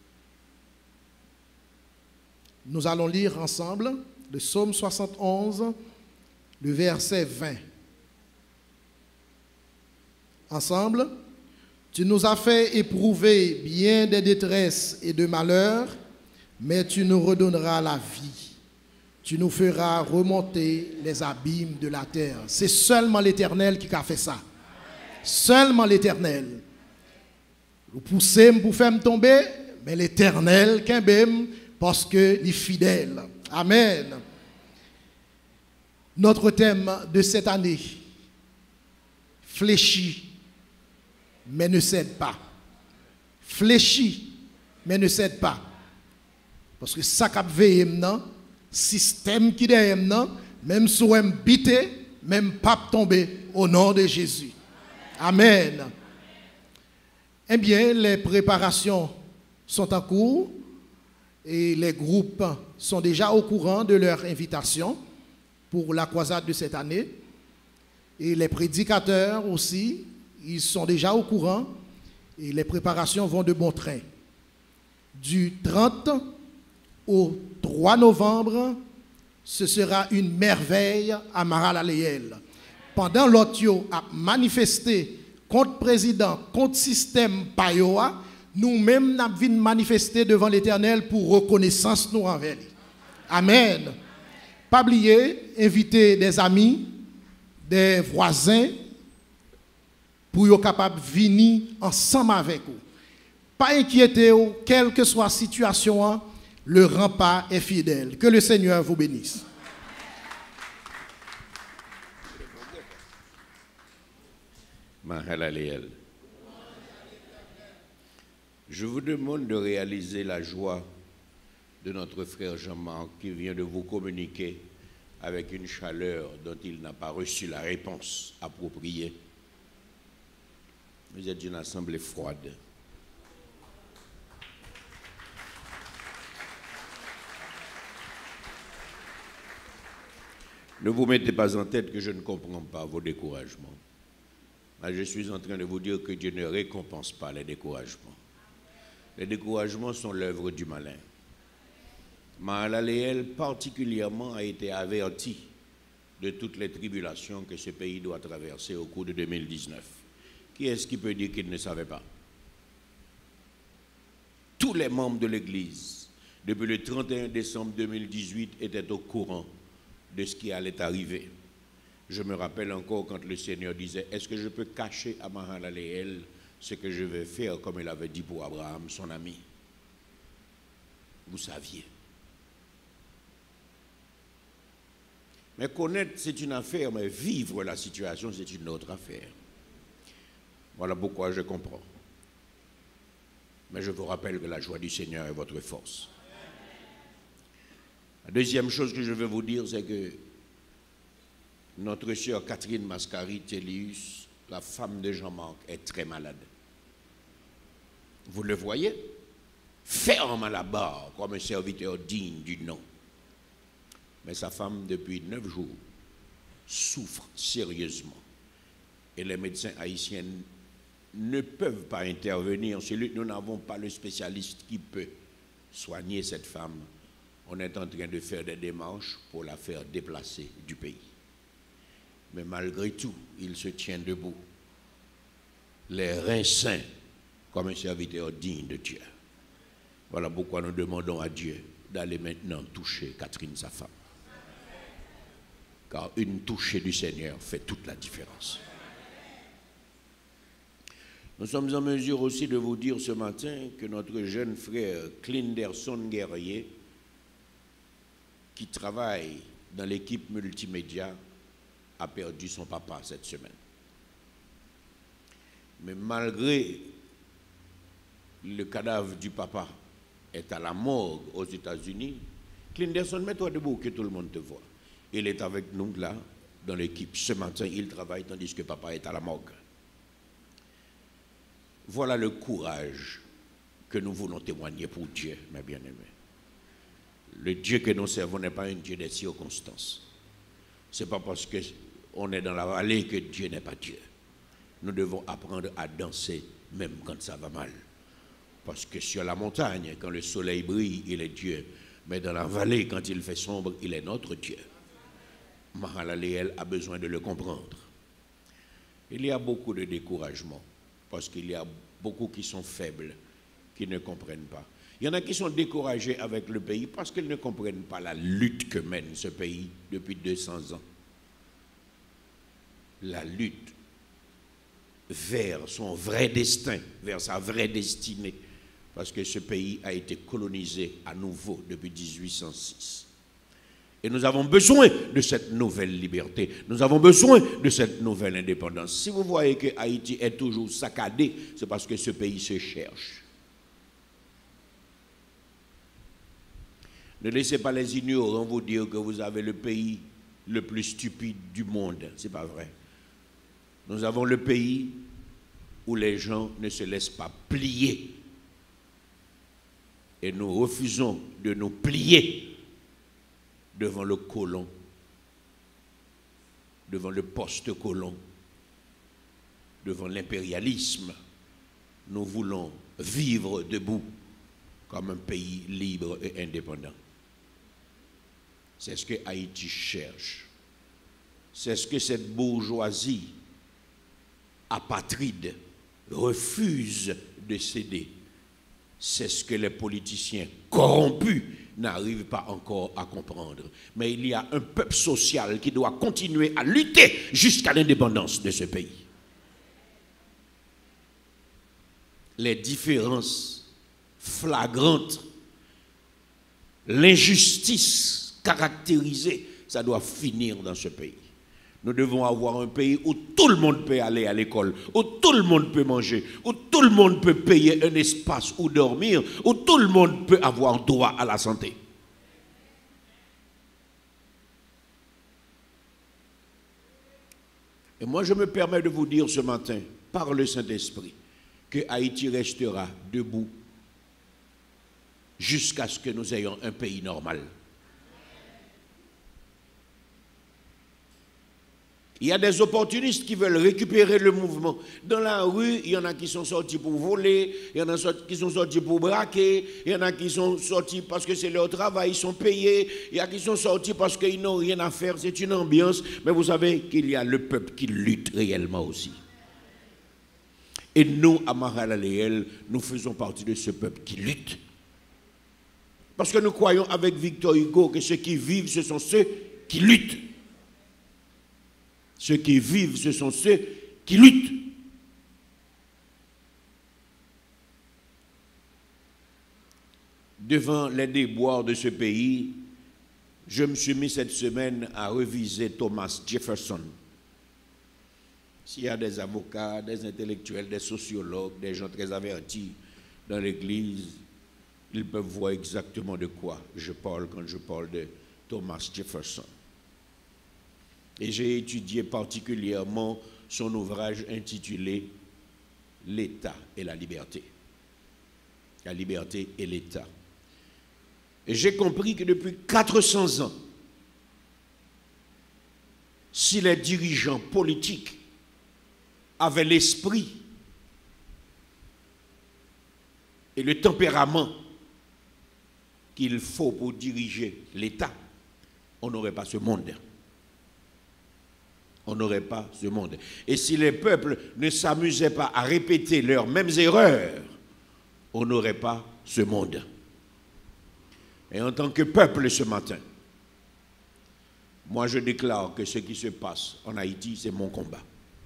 S6: Nous allons lire ensemble le psaume soixante et onze, le verset vingt. Ensemble, tu nous as fait éprouver bien des détresses et de malheurs, mais tu nous redonneras la vie. Tu nous feras remonter les abîmes de la terre. C'est seulement l'Éternel qui a fait ça. Seulement l'Éternel. Vous poussez pour faire me tomber, mais l'Éternel qui m'aime parce qu'il est fidèle. Amen. Notre thème de cette année, fléchit, mais ne cède pas. Fléchit, mais ne cède pas. Parce que ça cap veille maintenant, système qui est maintenant, même si on aime biter, même pas tomber au nom de Jésus. Amen. Eh bien, les préparations sont en cours et les groupes sont déjà au courant de leur invitation pour la croisade de cette année. Et les prédicateurs aussi, ils sont déjà au courant et les préparations vont de bon train. Du trente au trois novembre, ce sera une merveille à Mahalaleel. Pendant l'autre a manifesté contre président, contre système Payoa, nous-mêmes nous avons manifesté devant l'Éternel pour reconnaissance nous envers lui. Amen. Pas oublier, inviter des amis, des voisins, pour être capable de venir ensemble avec vous. Pas inquiéter, quelle que soit la situation, le rempart est fidèle. Que le Seigneur vous bénisse.
S2: Mahalaleel.
S1: Je vous demande de réaliser la joie de notre frère Jean-Marc qui vient de vous communiquer avec une chaleur dont il n'a pas reçu la réponse appropriée. Vous êtes une assemblée froide. Ne vous mettez pas en tête que je ne comprends pas vos découragements. Je suis en train de vous dire que Dieu ne récompense pas les découragements. Les découragements sont l'œuvre du malin. Mahalaleel particulièrement a été averti de toutes les tribulations que ce pays doit traverser au cours de deux mille dix-neuf. Qui est-ce qui peut dire qu'il ne savait pas? Tous les membres de l'Église, depuis le trente et un décembre deux mille dix-huit, étaient au courant de ce qui allait arriver. Je me rappelle encore quand le Seigneur disait, est-ce que je peux cacher à Mahalaleel ce que je vais faire, comme il avait dit pour Abraham, son ami? Vous saviez. Mais connaître, c'est une affaire, mais vivre la situation, c'est une autre affaire. Voilà pourquoi je comprends. Mais je vous rappelle que la joie du Seigneur est votre force. La deuxième chose que je veux vous dire, c'est que notre sœur Catherine Mascari-Télius, la femme de Jean-Marc, est très malade. Vous le voyez? Ferme à la barre comme un serviteur digne du nom. Mais sa femme, depuis neuf jours, souffre sérieusement. Et les médecins haïtiens ne peuvent pas intervenir. Nous n'avons pas le spécialiste qui peut soigner cette femme. On est en train de faire des démarches pour la faire déplacer du pays. Mais malgré tout, il se tient debout, les reins sains, comme un serviteur digne de Dieu. Voilà pourquoi nous demandons à Dieu d'aller maintenant toucher Catherine, sa femme. Car une touchée du Seigneur fait toute la différence. Nous sommes en mesure aussi de vous dire ce matin que notre jeune frère Clinderson Guerrier, qui travaille dans l'équipe multimédia, a perdu son papa cette semaine. Mais malgré le cadavre du papa est à la morgue aux États-Unis, Clinderson, mets-toi debout que tout le monde te voit. Il est avec nous là, dans l'équipe. Ce matin, il travaille tandis que papa est à la morgue. Voilà le courage que nous voulons témoigner pour Dieu, mes bien-aimés. Le Dieu que nous servons n'est pas un Dieu des circonstances. Ce n'est pas parce qu'on est dans la vallée que Dieu n'est pas Dieu. Nous devons apprendre à danser même quand ça va mal. Parce que sur la montagne, quand le soleil brille, il est Dieu. Mais dans la vallée, quand il fait sombre, il est notre Dieu. Mahalaleel a besoin de le comprendre. Il y a beaucoup de découragement. Parce qu'il y a beaucoup qui sont faibles, qui ne comprennent pas. Il y en a qui sont découragés avec le pays parce qu'ils ne comprennent pas la lutte que mène ce pays depuis deux cents ans. La lutte vers son vrai destin, vers sa vraie destinée. Parce que ce pays a été colonisé à nouveau depuis mille huit cent six. Et nous avons besoin de cette nouvelle liberté. Nous avons besoin de cette nouvelle indépendance. Si vous voyez que Haïti est toujours saccadé, c'est parce que ce pays se cherche. Ne laissez pas les ignorants vous dire que vous avez le pays le plus stupide du monde. Ce n'est pas vrai. Nous avons le pays où les gens ne se laissent pas plier. Et nous refusons de nous plier devant le colon, devant le post-colon, devant l'impérialisme. Nous voulons vivre debout comme un pays libre et indépendant. C'est ce que Haïti cherche. C'est ce que cette bourgeoisie apatride refuse de céder. C'est ce que les politiciens corrompus n'arrivent pas encore à comprendre. Mais il y a un peuple social qui doit continuer à lutter jusqu'à l'indépendance de ce pays. Les différences flagrantes, l'injustice caractérisée, ça doit finir dans ce pays. Nous devons avoir un pays où tout le monde peut aller à l'école, où tout le monde peut manger, où tout le monde peut payer un espace où dormir, où tout le monde peut avoir droit à la santé. Et moi, je me permets de vous dire ce matin, par le Saint-Esprit, que Haïti restera debout jusqu'à ce que nous ayons un pays normal. Il y a des opportunistes qui veulent récupérer le mouvement. Dans la rue, il y en a qui sont sortis pour voler, il y en a qui sont sortis pour braquer, il y en a qui sont sortis parce que c'est leur travail, ils sont payés, il y a qui sont sortis parce qu'ils n'ont rien à faire, c'est une ambiance. Mais vous savez qu'il y a le peuple qui lutte réellement aussi. Et nous, à Mahalaleel, nous faisons partie de ce peuple qui lutte. Parce que nous croyons avec Victor Hugo que ceux qui vivent, ce sont ceux qui luttent. Ceux qui vivent, ce sont ceux qui luttent. Devant les déboires de ce pays, je me suis mis cette semaine à reviser Thomas Jefferson. S'il y a des avocats, des intellectuels, des sociologues, des gens très avertis dans l'Église, ils peuvent voir exactement de quoi je parle quand je parle de Thomas Jefferson. Et j'ai étudié particulièrement son ouvrage intitulé « L'État et la liberté ». La liberté et l'État. Et j'ai compris que depuis quatre cents ans, si les dirigeants politiques avaient l'esprit et le tempérament qu'il faut pour diriger l'État, on n'aurait pas ce monde. On n'aurait pas ce monde. Et si les peuples ne s'amusaient pas à répéter leurs mêmes erreurs, on n'aurait pas ce monde. Et en tant que peuple ce matin, moi je déclare que ce qui se passe en Haïti, c'est mon combat.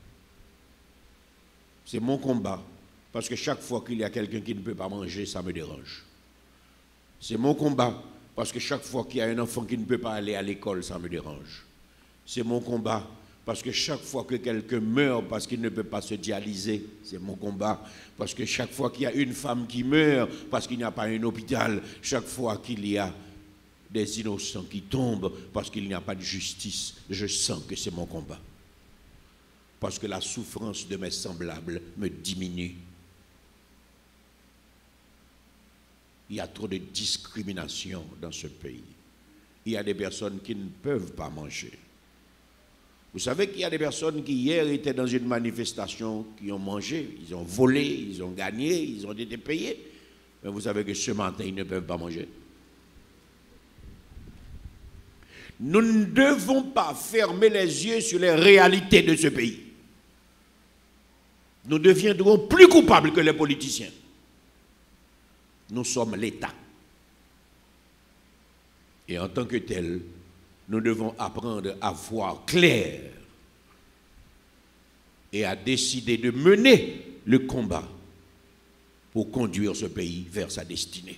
S1: C'est mon combat, parce que chaque fois qu'il y a quelqu'un qui ne peut pas manger, ça me dérange. C'est mon combat, parce que chaque fois qu'il y a un enfant qui ne peut pas aller à l'école, ça me dérange. C'est mon combat, parce que chaque fois que quelqu'un meurt parce qu'il ne peut pas se dialyser, c'est mon combat. Parce que chaque fois qu'il y a une femme qui meurt parce qu'il n'y a pas un hôpital, chaque fois qu'il y a des innocents qui tombent parce qu'il n'y a pas de justice, je sens que c'est mon combat. Parce que la souffrance de mes semblables me diminue. Il y a trop de discrimination dans ce pays. Il y a des personnes qui ne peuvent pas manger. Vous savez qu'il y a des personnes qui hier étaient dans une manifestation, qui ont mangé, ils ont volé, ils ont gagné, ils ont été payés. Mais vous savez que ce matin, ils ne peuvent pas manger. Nous ne devons pas fermer les yeux sur les réalités de ce pays. Nous deviendrons plus coupables que les politiciens. Nous sommes l'État. Et en tant que tel, nous devons apprendre à voir clair et à décider de mener le combat pour conduire ce pays vers sa destinée.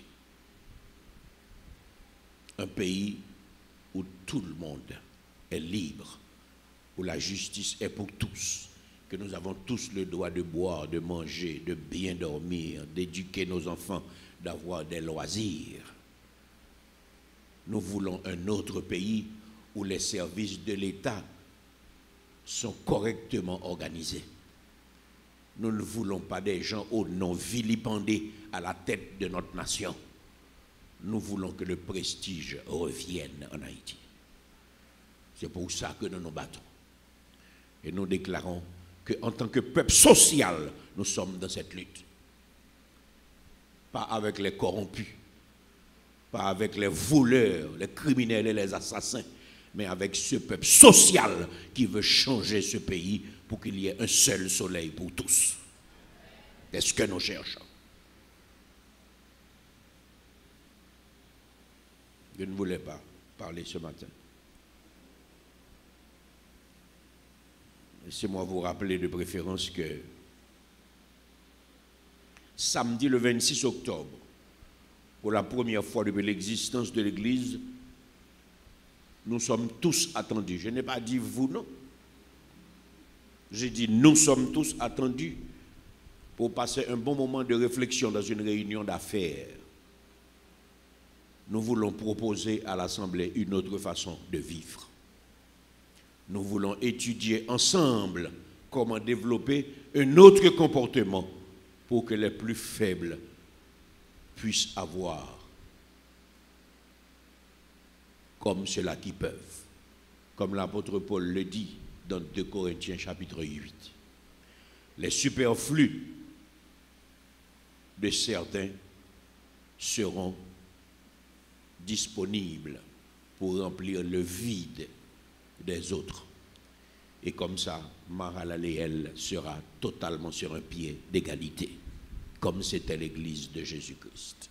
S1: Un pays où tout le monde est libre, où la justice est pour tous, que nous avons tous le droit de boire, de manger, de bien dormir, d'éduquer nos enfants, d'avoir des loisirs. Nous voulons un autre pays où les services de l'État sont correctement organisés. Nous ne voulons pas des gens au nom vilipendés à la tête de notre nation. Nous voulons que le prestige revienne en Haïti. C'est pour ça que nous nous battons. Et nous déclarons qu'en tant que peuple social, nous sommes dans cette lutte. Pas avec les corrompus, pas avec les voleurs, les criminels et les assassins, mais avec ce peuple social qui veut changer ce pays pour qu'il y ait un seul soleil pour tous. C'est ce que nous cherchons. Je ne voulais pas parler ce matin. Laissez-moi vous rappeler de préférence que samedi le vingt-six octobre, pour la première fois depuis l'existence de l'Église, nous sommes tous attendus. Je n'ai pas dit vous, non. J'ai dit, nous sommes tous attendus pour passer un bon moment de réflexion dans une réunion d'affaires. Nous voulons proposer à l'Assemblée une autre façon de vivre. Nous voulons étudier ensemble comment développer un autre comportement pour que les plus faibles puissent avoir comme ceux-là qui peuvent. Comme l'apôtre Paul le dit dans deux Corinthiens chapitre huit. Les superflus de certains seront disponibles pour remplir le vide des autres. Et comme ça, Mahalaleel sera totalement sur un pied d'égalité, comme c'était l'église de Jésus-Christ.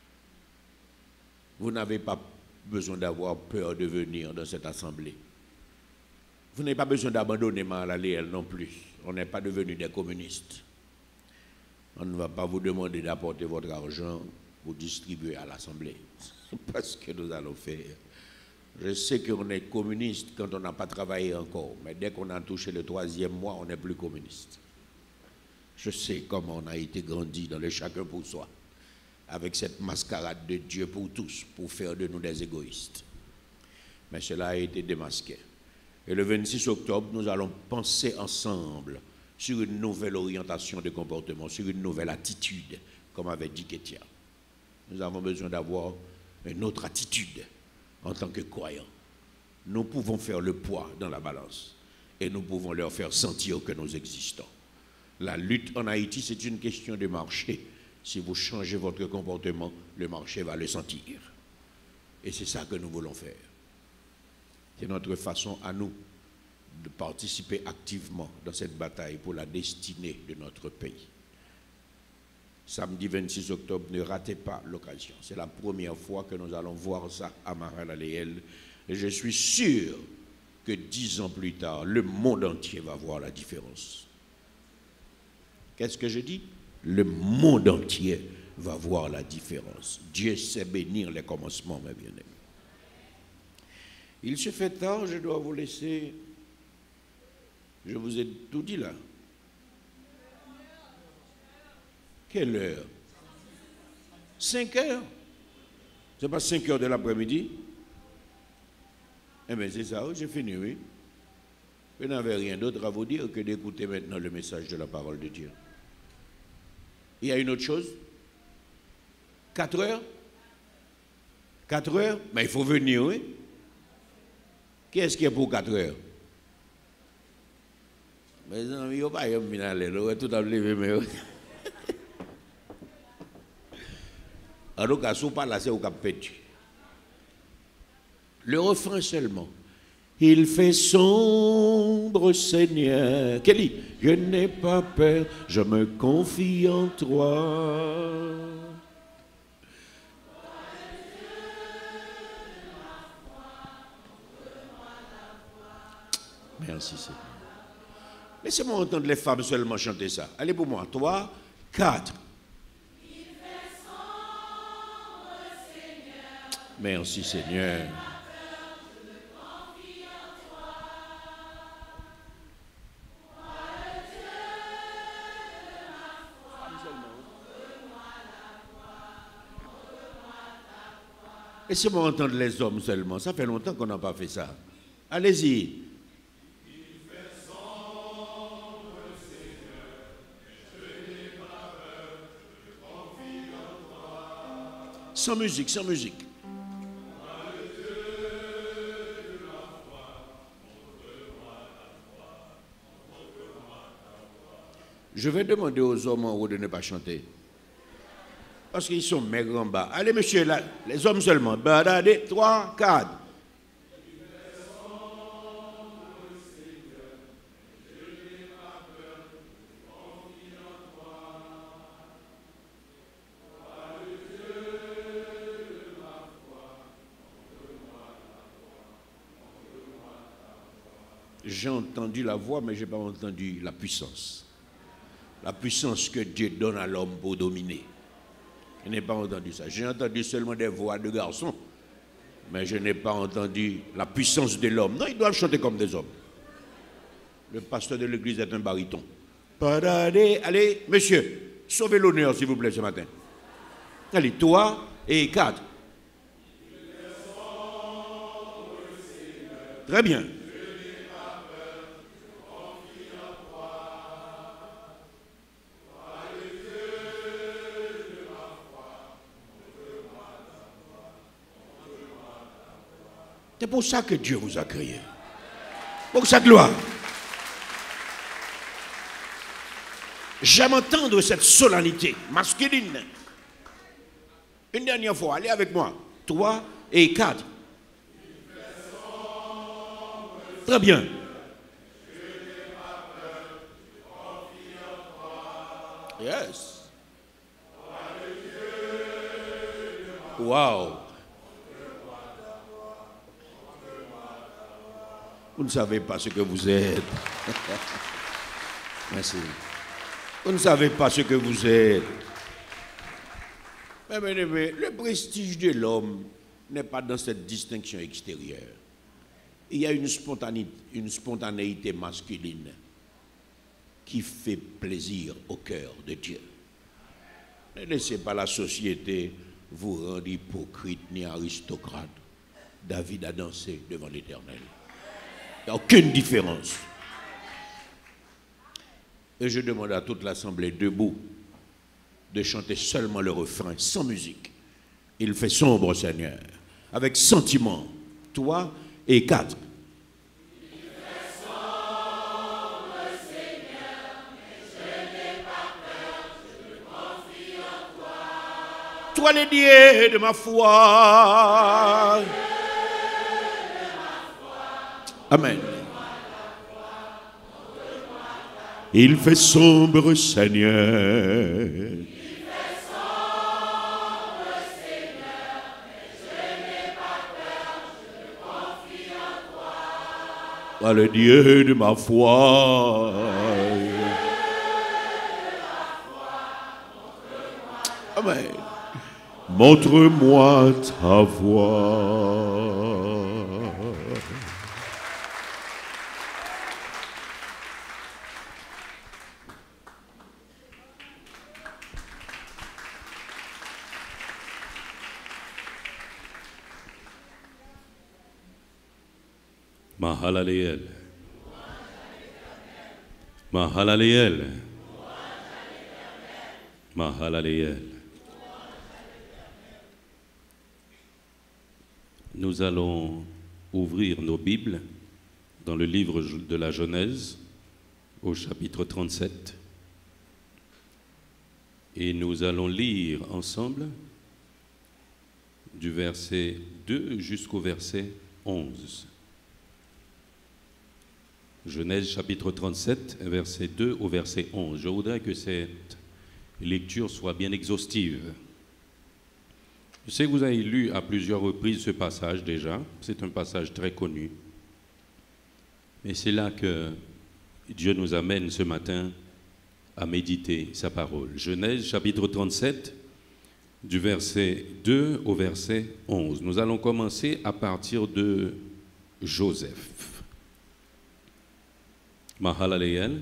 S1: Vous n'avez pas besoin d'avoir peur de venir dans cette assemblée. Vous n'avez pas besoin d'abandonner Mahalaleel non plus. On n'est pas devenus des communistes. On ne va pas vous demander d'apporter votre argent pour distribuer à l'assemblée. Parce que nous allons faire. Je sais qu'on est communiste quand on n'a pas travaillé encore, mais dès qu'on a touché le troisième mois, on n'est plus communiste. Je sais comment on a été grandi dans le chacun pour soi, avec cette mascarade de Dieu pour tous, pour faire de nous des égoïstes. Mais cela a été démasqué. Et le vingt-six octobre, nous allons penser ensemble sur une nouvelle orientation de comportement, sur une nouvelle attitude, comme avait dit Kétia. Nous avons besoin d'avoir une autre attitude en tant que croyants. Nous pouvons faire le poids dans la balance et nous pouvons leur faire sentir que nous existons. La lutte en Haïti, c'est une question de marché. Si vous changez votre comportement, le marché va le sentir. Et c'est ça que nous voulons faire. C'est notre façon à nous de participer activement dans cette bataille pour la destinée de notre pays. Samedi vingt-six octobre, ne ratez pas l'occasion. C'est la première fois que nous allons voir ça à Mahalaleel. Et je suis sûr que dix ans plus tard, le monde entier va voir la différence. Qu'est-ce que je dis? Le monde entier va voir la différence. Dieu sait bénir les commencements, mes bien-aimés. Il se fait tard, je dois vous laisser. Je vous ai tout dit là. Quelle heure? cinq heures? C'est pas cinq heures de l'après-midi? Eh bien, c'est ça, j'ai fini, oui. Je n'avais rien d'autre à vous dire que d'écouter maintenant le message de la parole de Dieu. Il y a une autre chose? quatre heures? quatre heures? Mais il faut venir, oui. Qui est-ce qui est pour quatre heures? Mais non, il n'y a pas de minale, tout à lever, mais. En tout cas, si vous parlez, c'est au cap pétu. Le refrain seulement. Il fait sombre, Seigneur. Kelly, je n'ai pas peur, je me confie en toi. Merci, Seigneur. Laissez-moi entendre les femmes seulement chanter ça. Allez pour moi. Trois, quatre. Merci Seigneur. Laissez-moi entendre les hommes seulement. Ça fait longtemps qu'on n'a pas fait ça. Allez-y. Sans musique, sans musique. Je vais demander aux hommes en haut de ne pas chanter. Parce qu'ils sont maigres en bas. Allez, monsieur, là, les hommes seulement. Badade, trois, quatre. J'ai entendu la voix, mais je n'ai pas entendu la puissance. La puissance que Dieu donne à l'homme pour dominer. Je n'ai pas entendu ça. J'ai entendu seulement des voix de garçons, mais je n'ai pas entendu la puissance de l'homme. Non, ils doivent chanter comme des hommes. Le pasteur de l'église est un baryton. Allez, allez, monsieur, sauvez l'honneur, s'il vous plaît, ce matin. Allez, toi et quatre. Très bien. C'est pour ça que Dieu vous a créé. Pour sa gloire. J'aime entendre cette solennité masculine. Une dernière fois, allez avec moi. Trois et quatre. Très bien. Yes. Wow. Vous ne savez pas ce que vous êtes. Merci. Vous ne savez pas ce que vous êtes. Mais, mais, mais le prestige de l'homme n'est pas dans cette distinction extérieure. Il y a une spontanéité, une spontanéité masculine qui fait plaisir au cœur de Dieu. Ne laissez pas la société vous rendre hypocrite ni aristocrate. David a dansé devant l'Éternel. Il n'y a aucune différence. Et je demande à toute l'assemblée debout de chanter seulement le refrain, sans musique. Il fait sombre, Seigneur, avec sentiment. Toi et quatre.
S2: Il fait sombre, Seigneur, mais je n'ai pas peur, je me confie en toi.
S1: Toi le Dieu de ma foi. Amen. Il fait sombre, Seigneur.
S2: Il fait sombre, Seigneur, mais je n'ai pas peur, je me confie en toi.
S1: Toi le Dieu de ma foi. Amen. Montre-moi ta voix.
S7: Mahalaleel. Mahalaleel. Mahalaleel. Nous allons ouvrir nos Bibles dans le livre de la Genèse, au chapitre trente-sept. Et nous allons lire ensemble du verset deux jusqu'au verset onze. Genèse chapitre trente-sept, verset deux au verset onze. Je voudrais que cette lecture soit bien exhaustive. Je sais que vous avez lu à plusieurs reprises ce passage déjà. C'est un passage très connu. Mais c'est là que Dieu nous amène ce matin à méditer sa parole. Genèse chapitre trente-sept, du verset deux au verset onze. Nous allons commencer à partir de Joseph. Mahalaleel.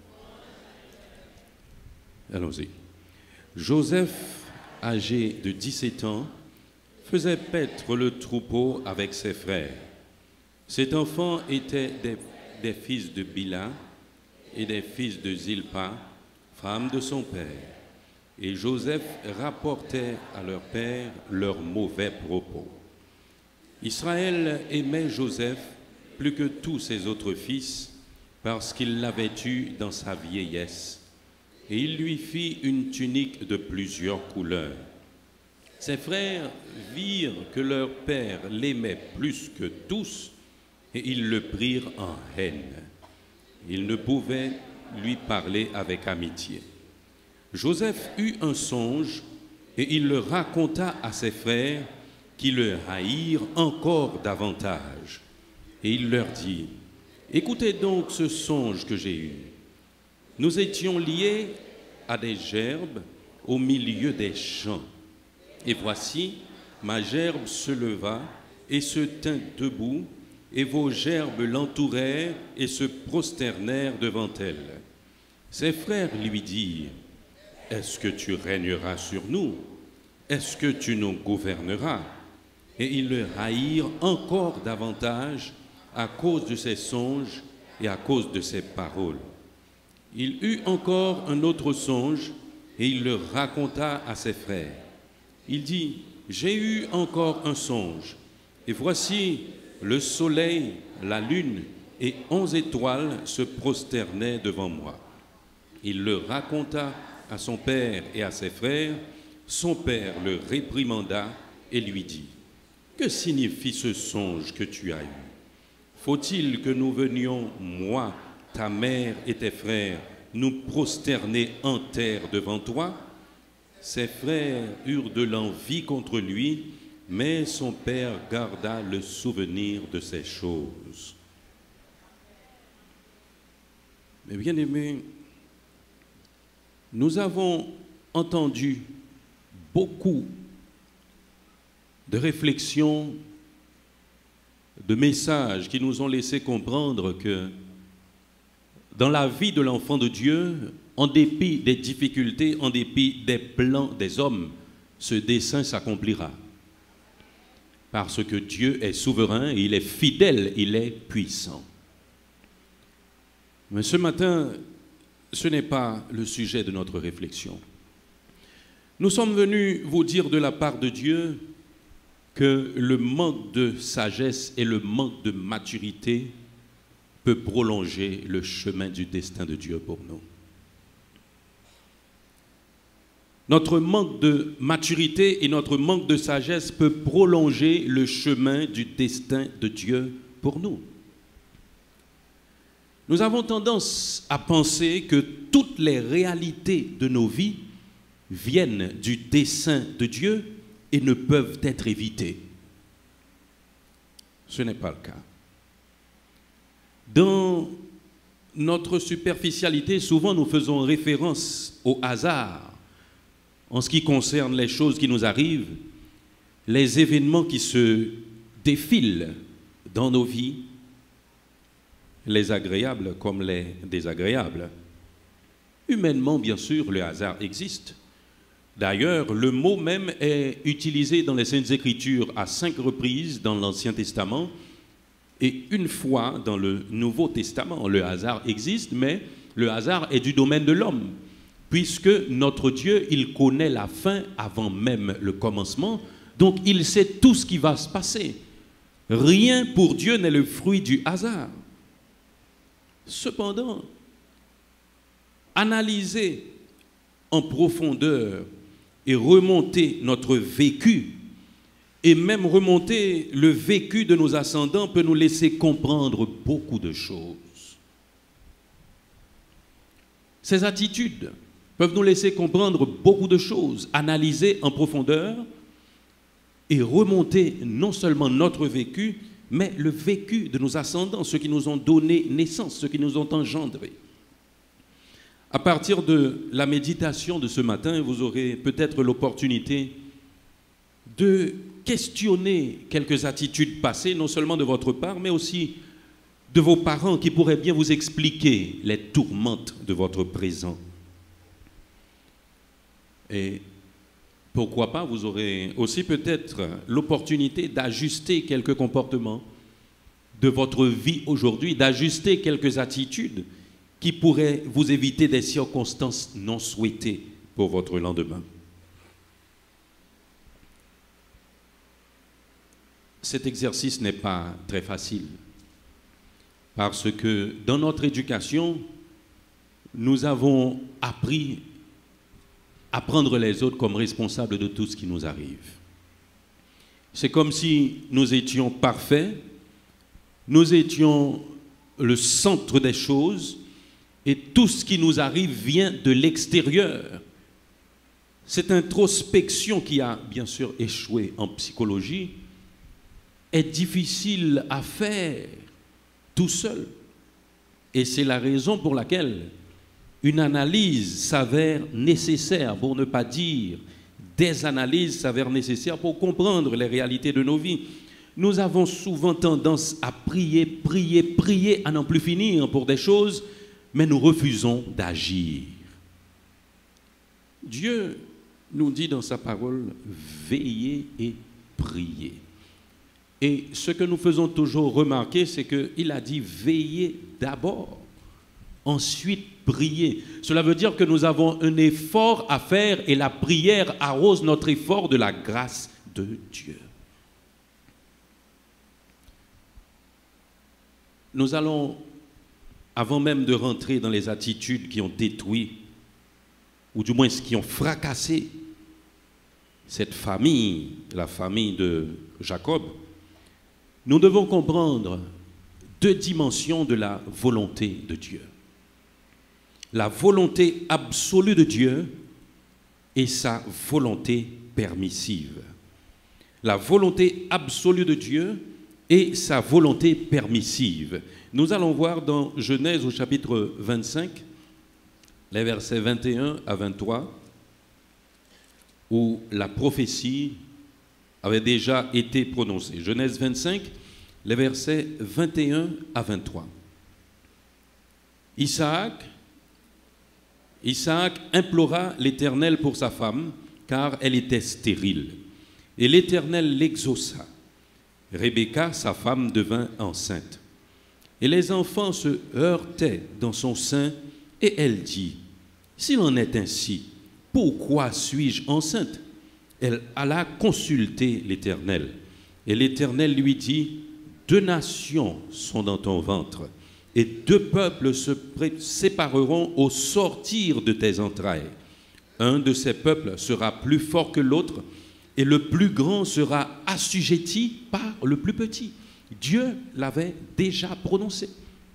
S7: Allons-y. Joseph, âgé de dix-sept ans, faisait paître le troupeau avec ses frères. Cet enfant était des, des fils de Bila et des fils de Zilpa, femme de son père. Et Joseph rapportait à leur père leurs mauvais propos. Israël aimait Joseph plus que tous ses autres fils, parce qu'il l'avait eu dans sa vieillesse, et il lui fit une tunique de plusieurs couleurs. Ses frères virent que leur père l'aimait plus que tous, et ils le prirent en haine. Ils ne pouvaient lui parler avec amitié. Joseph eut un songe, et il le raconta à ses frères, qui le haïrent encore davantage. Et il leur dit: écoutez donc ce songe que j'ai eu. Nous étions liés à des gerbes au milieu des champs. Et voici, ma gerbe se leva et se tint debout, et vos gerbes l'entourèrent et se prosternèrent devant elle. Ses frères lui dirent, « Est-ce que tu régneras sur nous? Est-ce que tu nous gouverneras ?» Et ils le haïrent encore davantage à cause de ses songes et à cause de ses paroles. Il eut encore un autre songe et il le raconta à ses frères. Il dit, « J'ai eu encore un songe, et voici le soleil, la lune et onze étoiles se prosternaient devant moi. » Il le raconta à son père et à ses frères. Son père le réprimanda et lui dit, « Que signifie ce songe que tu as eu? Faut-il que nous venions, moi, ta mère et tes frères, nous prosterner en terre devant toi? » Ses frères eurent de l'envie contre lui, mais son père garda le souvenir de ces choses. Mais bien aimés, nous avons entendu beaucoup de réflexions, de messages qui nous ont laissé comprendre que dans la vie de l'enfant de Dieu, en dépit des difficultés, en dépit des plans des hommes, ce dessein s'accomplira. Parce que Dieu est souverain, il est fidèle, il est puissant. Mais ce matin, ce n'est pas le sujet de notre réflexion. Nous sommes venus vous dire de la part de Dieu que le manque de sagesse et le manque de maturité peut prolonger le chemin du destin de Dieu pour nous. Notre manque de maturité et notre manque de sagesse peut prolonger le chemin du destin de Dieu pour nous. Nous avons tendance à penser que toutes les réalités de nos vies viennent du dessein de Dieu et ne peuvent être évitées. Ce n'est pas le cas. Dans notre superficialité, souvent nous faisons référence au hasard en ce qui concerne les choses qui nous arrivent, les événements qui se défilent dans nos vies, les agréables comme les désagréables. Humainement, bien sûr, le hasard existe. D'ailleurs, le mot même est utilisé dans les Saintes Écritures à cinq reprises dans l'Ancien Testament et une fois dans le Nouveau Testament. Le hasard existe, mais le hasard est du domaine de l'homme, puisque notre Dieu, il connaît la fin avant même le commencement, donc il sait tout ce qui va se passer. Rien pour Dieu n'est le fruit du hasard. Cependant, analyser en profondeur et remonter notre vécu, et même remonter le vécu de nos ascendants peut nous laisser comprendre beaucoup de choses. Ces attitudes peuvent nous laisser comprendre beaucoup de choses, analyser en profondeur et remonter non seulement notre vécu, mais le vécu de nos ascendants, ceux qui nous ont donné naissance, ceux qui nous ont engendrés. À partir de la méditation de ce matin, vous aurez peut-être l'opportunité de questionner quelques attitudes passées, non seulement de votre part, mais aussi de vos parents qui pourraient bien vous expliquer les tourmentes de votre présent. Et pourquoi pas, vous aurez aussi peut-être l'opportunité d'ajuster quelques comportements de votre vie aujourd'hui, d'ajuster quelques attitudes qui pourraient vous éviter des circonstances non souhaitées pour votre lendemain. Cet exercice n'est pas très facile, parce que dans notre éducation, nous avons appris à prendre les autres comme responsables de tout ce qui nous arrive. C'est comme si nous étions parfaits, nous étions le centre des choses, et tout ce qui nous arrive vient de l'extérieur. Cette introspection qui a bien sûr échoué en psychologie est difficile à faire tout seul. Et c'est la raison pour laquelle une analyse s'avère nécessaire, pour ne pas dire des analyses s'avèrent nécessaires pour comprendre les réalités de nos vies. Nous avons souvent tendance à prier, prier, prier, à n'en plus finir pour des choses, mais nous refusons d'agir. Dieu nous dit dans sa parole, veillez et priez. Et ce que nous faisons toujours remarquer, c'est qu'il a dit veillez d'abord, ensuite priez. Cela veut dire que nous avons un effort à faire et la prière arrose notre effort de la grâce de Dieu. Nous allons, avant même de rentrer dans les attitudes qui ont détruit, ou du moins qui ont fracassé cette famille, la famille de Jacob, nous devons comprendre deux dimensions de la volonté de Dieu. La volonté absolue de Dieu et sa volonté permissive. La volonté absolue de Dieu et sa volonté permissive. Nous allons voir dans Genèse au chapitre vingt-cinq, les versets vingt et un à vingt-trois, où la prophétie avait déjà été prononcée. Genèse vingt-cinq, les versets vingt et un à vingt-trois. Isaac, Isaac implora l'Éternel pour sa femme, car elle était stérile. Et l'Éternel l'exauça. Rebecca, sa femme, devint enceinte. Et les enfants se heurtaient dans son sein, et elle dit, « S'il en est ainsi, pourquoi suis-je enceinte ?» Elle alla consulter l'Éternel. Et l'Éternel lui dit, « Deux nations sont dans ton ventre, et deux peuples se sépareront au sortir de tes entrailles. Un de ces peuples sera plus fort que l'autre, et le plus grand sera assujetti par le plus petit. » Dieu l'avait déjà prononcé.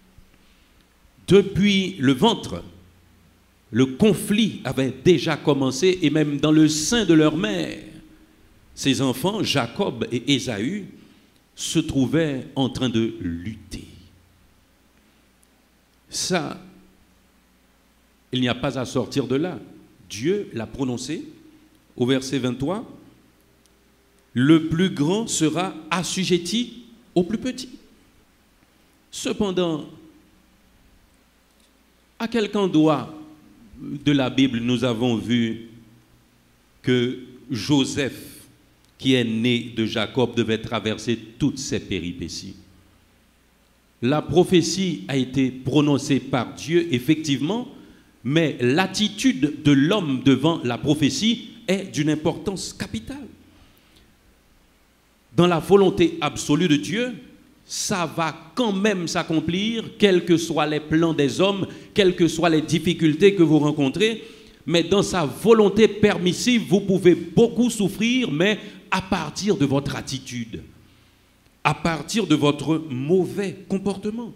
S7: Depuis le ventre, le conflit avait déjà commencé, et même dans le sein de leur mère, ses enfants, Jacob et Ésaü, se trouvaient en train de lutter. Ça, il n'y a pas à sortir de là. Dieu l'a prononcé au verset vingt-trois. Le plus grand sera assujetti au plus petit. Cependant, à quel endroit de la Bible nous avons vu que Joseph, qui est né de Jacob, devait traverser toutes ces péripéties? La prophétie a été prononcée par Dieu, effectivement, mais l'attitude de l'homme devant la prophétie est d'une importance capitale. Dans la volonté absolue de Dieu, ça va quand même s'accomplir, quels que soient les plans des hommes, quelles que soient les difficultés que vous rencontrez. Mais dans sa volonté permissive, vous pouvez beaucoup souffrir, mais à partir de votre attitude, à partir de votre mauvais comportement.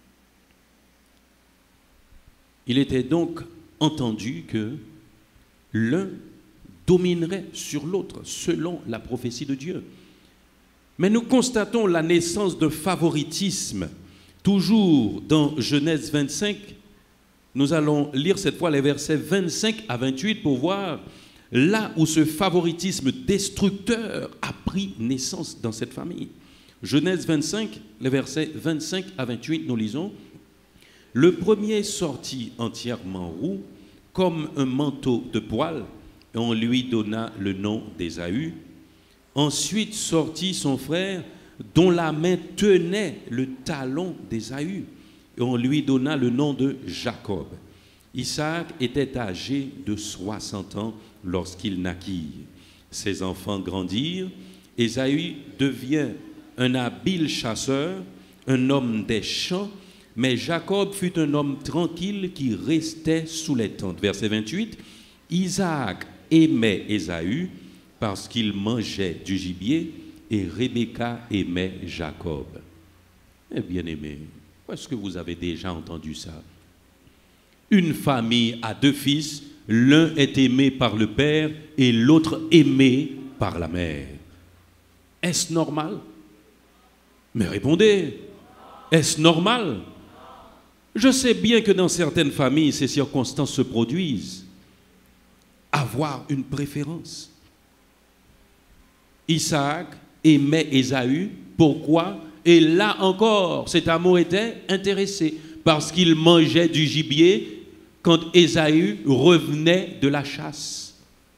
S7: Il était donc entendu que l'un dominerait sur l'autre, selon la prophétie de Dieu. Mais nous constatons la naissance d'un favoritisme. Toujours dans Genèse vingt-cinq, nous allons lire cette fois les versets vingt-cinq à vingt-huit pour voir là où ce favoritisme destructeur a pris naissance dans cette famille. Genèse vingt-cinq, les versets vingt-cinq à vingt-huit, nous lisons. Le premier sortit entièrement roux, comme un manteau de poil, et on lui donna le nom d'Ésaü. Ensuite sortit son frère, dont la main tenait le talon d'Ésaü, et on lui donna le nom de Jacob. Isaac était âgé de soixante ans lorsqu'il naquit. Ses enfants grandirent. Ésaü devient un habile chasseur, un homme des champs, mais Jacob fut un homme tranquille qui restait sous les tentes. Verset vingt-huit, Isaac aimait Ésaü parce qu'il mangeait du gibier, et Rebecca aimait Jacob. Eh bien aimé, est-ce que vous avez déjà entendu ça? Une famille a deux fils, l'un est aimé par le père et l'autre aimé par la mère. Est-ce normal? Mais répondez, est-ce normal? Je sais bien que dans certaines familles, ces circonstances se produisent. Avoir une préférence. Isaac aimait Ésaü pourquoi. Et là encore, cet amour était intéressé parce qu'il mangeait du gibier quand Ésaü revenait de la chasse.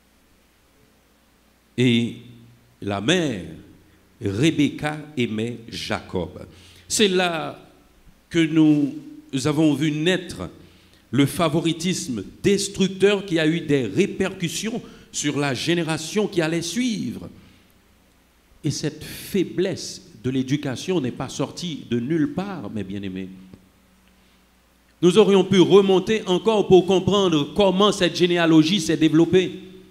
S7: Et la mère, Rebecca, aimait Jacob. C'est là que nous avons vu naître le favoritisme destructeur qui a eu des répercussions sur la génération qui allait suivre. Et cette faiblesse de l'éducation n'est pas sortie de nulle part, mes bien-aimés. Nous aurions pu remonter encore pour comprendre comment cette généalogie s'est développée.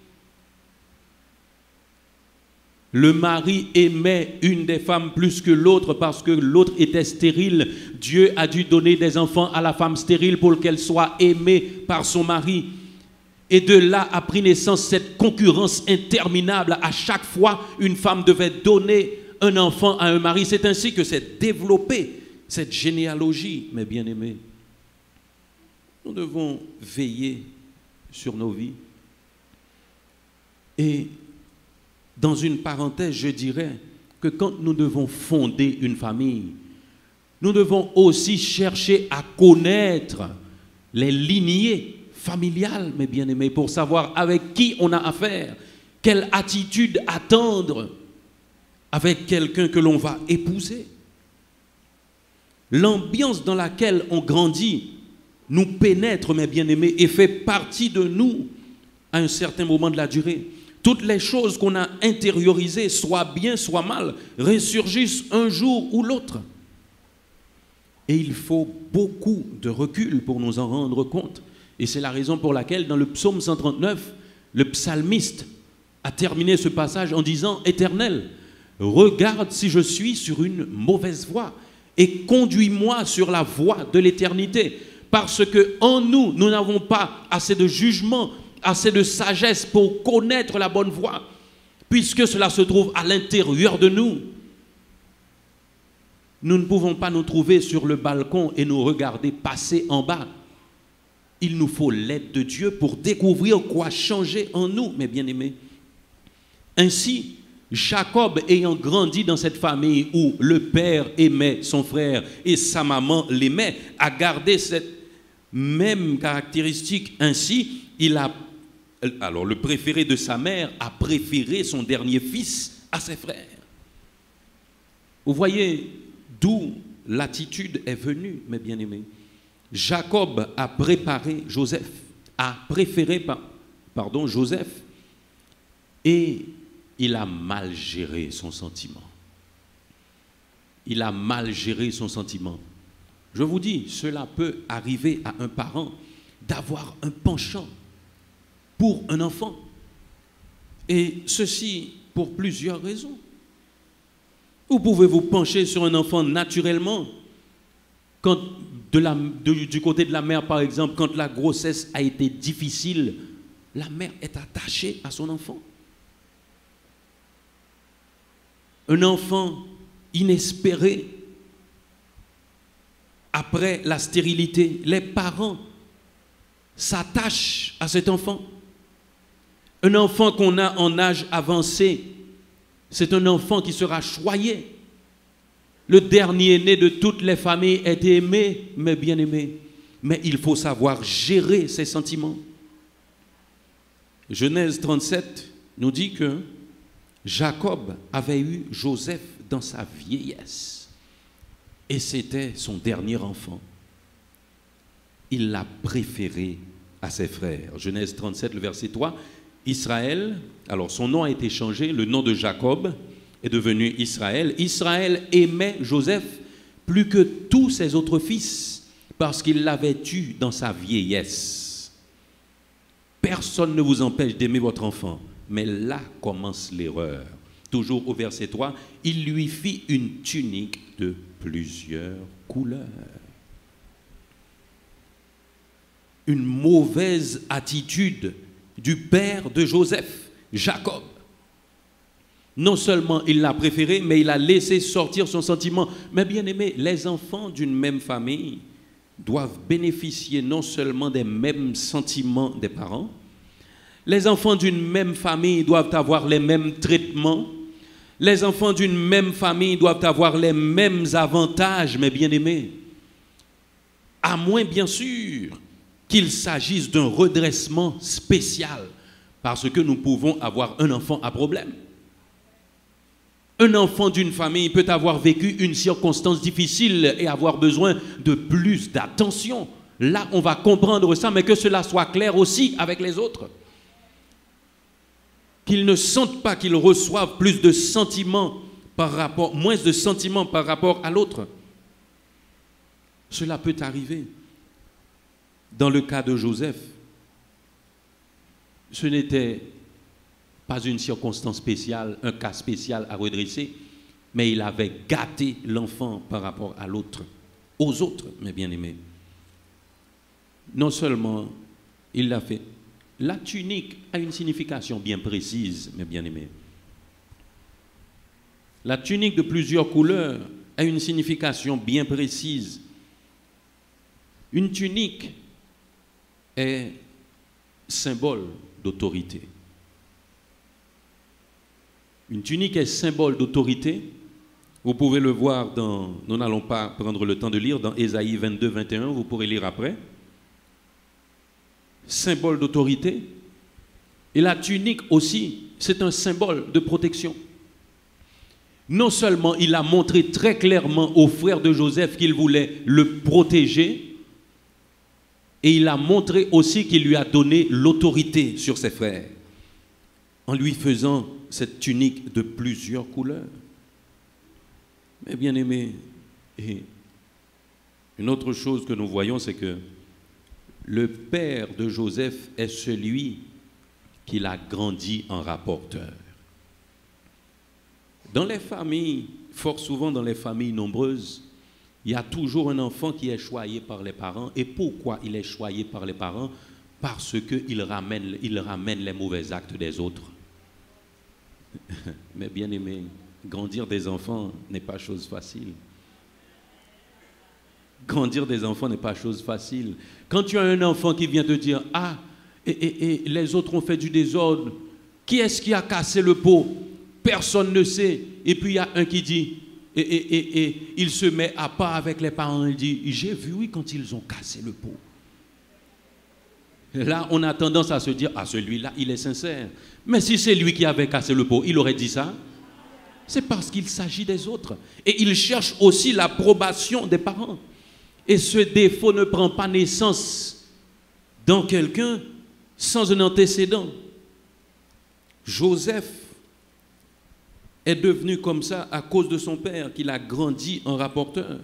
S7: Le mari aimait une des femmes plus que l'autre parce que l'autre était stérile. Dieu a dû donner des enfants à la femme stérile pour qu'elle soit aimée par son mari. Et de là a pris naissance cette concurrence interminable. À chaque fois, une femme devait donner un enfant à un mari. C'est ainsi que s'est développée cette généalogie, mes bien-aimés. Nous devons veiller sur nos vies. Et dans une parenthèse, je dirais que quand nous devons fonder une famille, nous devons aussi chercher à connaître les lignées familiales, mes bien-aimés, pour savoir avec qui on a affaire, quelle attitude attendre avec quelqu'un que l'on va épouser. L'ambiance dans laquelle on grandit nous pénètre, mes bien-aimés, et fait partie de nous à un certain moment de la durée. Toutes les choses qu'on a intériorisées, soit bien, soit mal, ressurgissent un jour ou l'autre. Et il faut beaucoup de recul pour nous en rendre compte. Et c'est la raison pour laquelle, dans le psaume cent trente-neuf, le psalmiste a terminé ce passage en disant « Éternel, regarde si je suis sur une mauvaise voie et conduis-moi sur la voie de l'éternité. Parce qu'en nous, nous n'avons pas assez de jugement, assez de sagesse pour connaître la bonne voie, puisque cela se trouve à l'intérieur de nous. Nous ne pouvons pas nous trouver sur le balcon et nous regarder passer en bas. Il nous faut l'aide de Dieu pour découvrir quoi changer en nous, mes bien-aimés. Ainsi, Jacob, ayant grandi dans cette famille où le père aimait son frère et sa maman l'aimait, a gardé cette même caractéristique. Ainsi, il a Alors, le préféré de sa mère a préféré son dernier fils à ses frères. Vous voyez d'où l'attitude est venue, mes bien-aimés. Jacob a préparé Joseph, a préféré pardon, Joseph, et il a mal géré son sentiment. Il a mal géré son sentiment. Je vous dis, cela peut arriver à un parent d'avoir un penchant pour un enfant. Et ceci pour plusieurs raisons. Vous pouvez vous pencher sur un enfant naturellement, quand de la, de, du côté de la mère, par exemple, quand la grossesse a été difficile, la mère est attachée à son enfant. Un enfant inespéré, après la stérilité, les parents s'attachent à cet enfant. Un enfant qu'on a en âge avancé, c'est un enfant qui sera choyé. Le dernier né de toutes les familles est aimé, mais bien aimé. Mais il faut savoir gérer ses sentiments. Genèse trente-sept nous dit que Jacob avait eu Joseph dans sa vieillesse. Et c'était son dernier enfant. Il l'a préféré à ses frères. Genèse trente-sept, le verset trois. Israël, alors son nom a été changé, le nom de Jacob est devenu Israël. Israël aimait Joseph plus que tous ses autres fils parce qu'il l'avait eu dans sa vieillesse. Personne ne vous empêche d'aimer votre enfant, mais là commence l'erreur. Toujours au verset trois, il lui fit une tunique de plusieurs couleurs. Une mauvaise attitude du père de Joseph, Jacob. Non seulement il l'a préféré, mais il a laissé sortir son sentiment. Mais bien aimé, les enfants d'une même famille doivent bénéficier non seulement des mêmes sentiments des parents, les enfants d'une même famille doivent avoir les mêmes traitements, Les enfants d'une même famille doivent avoir les mêmes avantages, mes bien-aimés. À moins, bien sûr, qu'il s'agisse d'un redressement spécial, parce que nous pouvons avoir un enfant à problème. Un enfant d'une famille peut avoir vécu une circonstance difficile et avoir besoin de plus d'attention. Là, on va comprendre ça, mais que cela soit clair aussi avec les autres. Qu'ils ne sentent pas qu'ils reçoivent plus de sentiments par rapport, moins de sentiments par rapport à l'autre. Cela peut arriver. Dans le cas de Joseph, ce n'était pas une circonstance spéciale, un cas spécial à redresser, mais il avait gâté l'enfant par rapport à l'autre, aux autres, mes bien-aimés. Non seulement il l'a fait, la tunique a une signification bien précise, mes bien-aimés. La tunique de plusieurs couleurs a une signification bien précise. Une tunique est symbole d'autorité. Une tunique est symbole d'autorité. Vous pouvez le voir dans, nous n'allons pas prendre le temps de lire, dans Ésaïe vingt-deux, vingt et un, vous pourrez lire après. Symbole d'autorité. Et la tunique aussi, c'est un symbole de protection. Non seulement il a montré très clairement au frère de Joseph qu'il voulait le protéger, et il a montré aussi qu'il lui a donné l'autorité sur ses frères, en lui faisant cette tunique de plusieurs couleurs. Mais bien aimé, et une autre chose que nous voyons, c'est que le père de Joseph est celui qui l'a grandi en rapporteur. Dans les familles, fort souvent dans les familles nombreuses, il y a toujours un enfant qui est choyé par les parents. Et pourquoi il est choyé par les parents? Parce qu'il ramène, il ramène les mauvais actes des autres. Mais bien aimé, grandir des enfants n'est pas chose facile. Grandir des enfants n'est pas chose facile. Quand tu as un enfant qui vient te dire « Ah, et, et, et les autres ont fait du désordre. Qui est-ce qui a cassé le pot? Personne ne sait. » Et puis il y a un qui dit, et, et, et, et il se met à part avec les parents, il dit « J'ai vu, oui, quand ils ont cassé le pot. » Là, on a tendance à se dire « Ah, celui-là, il est sincère. » Mais si c'est lui qui avait cassé le pot, il aurait dit ça? C'est parce qu'il s'agit des autres. Et il cherche aussi l'approbation des parents. Et ce défaut ne prend pas naissance dans quelqu'un sans un antécédent. Joseph est devenu comme ça à cause de son père, qu'il a grandi en rapporteur.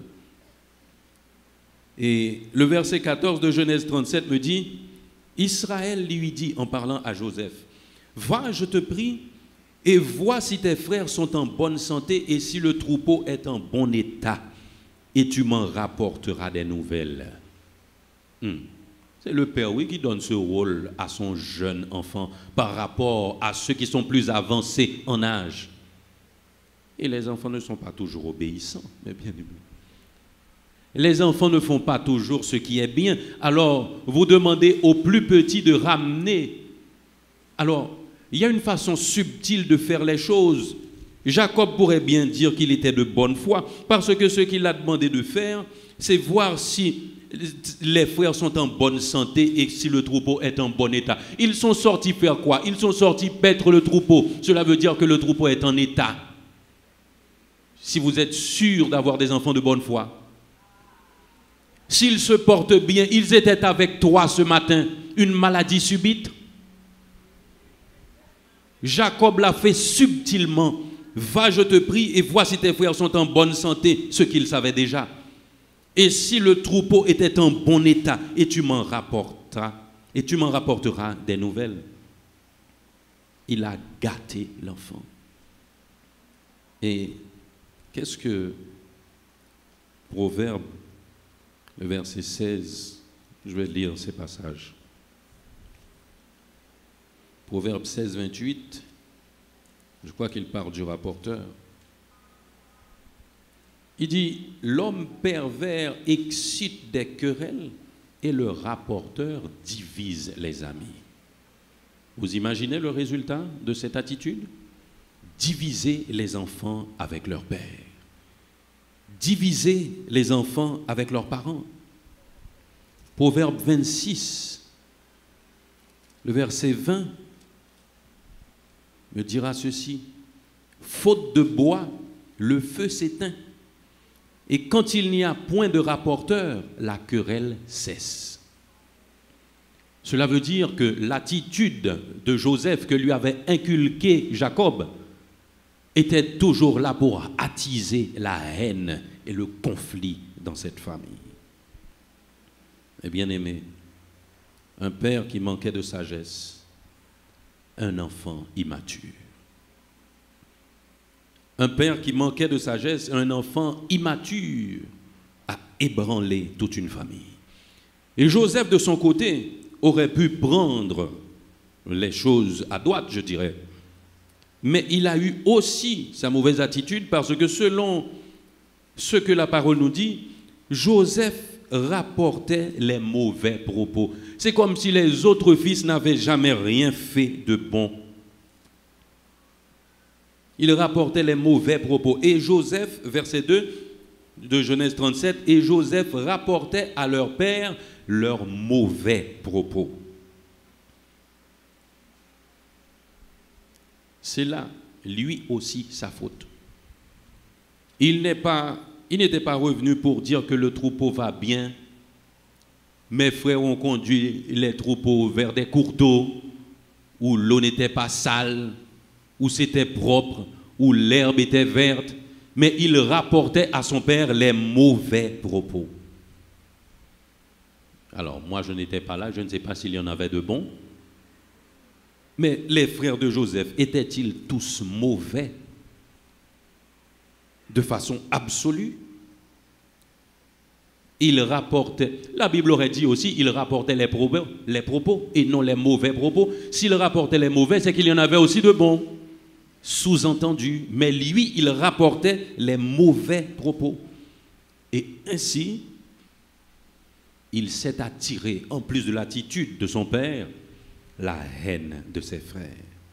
S7: Et le verset quatorze de Genèse trente-sept me dit, Israël lui dit en parlant à Joseph, « Va, je te prie, et vois si tes frères sont en bonne santé et si le troupeau est en bon état, et tu m'en rapporteras des nouvelles. Hmm. » C'est le père, oui, qui donne ce rôle à son jeune enfant par rapport à ceux qui sont plus avancés en âge. Et les enfants ne sont pas toujours obéissants, mais bien aimés. Les enfants ne font pas toujours ce qui est bien. Alors, vous demandez aux plus petits de ramener. Alors, il y a une façon subtile de faire les choses. Jacob pourrait bien dire qu'il était de bonne foi, parce que ce qu'il a demandé de faire, c'est voir si les frères sont en bonne santé et si le troupeau est en bon état. Ils sont sortis faire quoi? Ils sont sortis paître le troupeau. Cela veut dire que le troupeau est en état. Si vous êtes sûr d'avoir des enfants de bonne foi, s'ils se portent bien, ils étaient avec toi ce matin, une maladie subite. Jacob l'a fait subtilement. Va, je te prie, et vois si tes frères sont en bonne santé, ce qu'il savait déjà. Et si le troupeau était en bon état, et tu m'en rapporteras, et tu m'en rapporteras des nouvelles. Il a gâté l'enfant. Et qu'est-ce que Proverbe, le verset seize, je vais lire ces passages. Proverbe seize, vingt-huit, je crois qu'il parle du rapporteur. Il dit, l'homme pervers excite des querelles et le rapporteur divise les amis. Vous imaginez le résultat de cette attitude? diviser les enfants avec leur père. Diviser les enfants avec leurs parents. Proverbe vingt-six, le verset vingt, me dira ceci. Faute de bois, le feu s'éteint. Et quand il n'y a point de rapporteur, la querelle cesse. Cela veut dire que l'attitude de Joseph que lui avait inculqué Jacob était toujours là pour attiser la haine et le conflit dans cette famille. Et bien aimé, un père qui manquait de sagesse, un enfant immature. Un père qui manquait de sagesse, un enfant immature a ébranlé toute une famille. Et Joseph, de son côté, aurait pu prendre les choses à droite, je dirais. Mais il a eu aussi sa mauvaise attitude parce que selon ce que la parole nous dit, Joseph rapportait les mauvais propos. C'est comme si les autres fils n'avaient jamais rien fait de bon. Il rapportait les mauvais propos. Et Joseph, verset deux de Genèse trente-sept, et Joseph rapportait à leur père leurs mauvais propos. C'est là, lui aussi, sa faute. Il n'est pas, il n'était pas revenu pour dire que le troupeau va bien. Mes frères ont conduit les troupeaux vers des cours d'eau où l'eau n'était pas sale, où c'était propre, où l'herbe était verte, mais il rapportait à son père les mauvais propos. Alors, moi, je n'étais pas là, je ne sais pas s'il y en avait de bons, mais les frères de Joseph, étaient-ils tous mauvais de façon absolue? Il rapportait, la Bible aurait dit aussi, il rapportait les propos, les propos et non les mauvais propos. S'il rapportait les mauvais, c'est qu'il y en avait aussi de bons. Sous-entendu, mais lui, il rapportait les mauvais propos. Et ainsi, il s'est attiré, en plus de l'attitude de son père, la haine de ses frères.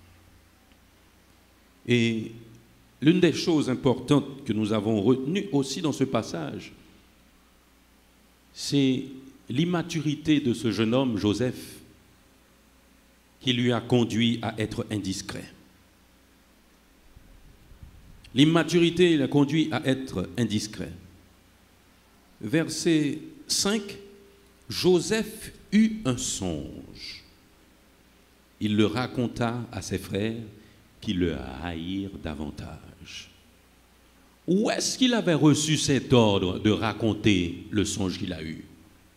S7: Et l'une des choses importantes que nous avons retenues aussi dans ce passage, c'est l'immaturité de ce jeune homme, Joseph, qui lui a conduit à être indiscret. L'immaturité l'a conduit à être indiscret. Verset cinq, Joseph eut un songe. Il le raconta à ses frères qui le haïrent davantage. Où est-ce qu'il avait reçu cet ordre de raconter le songe qu'il a eu?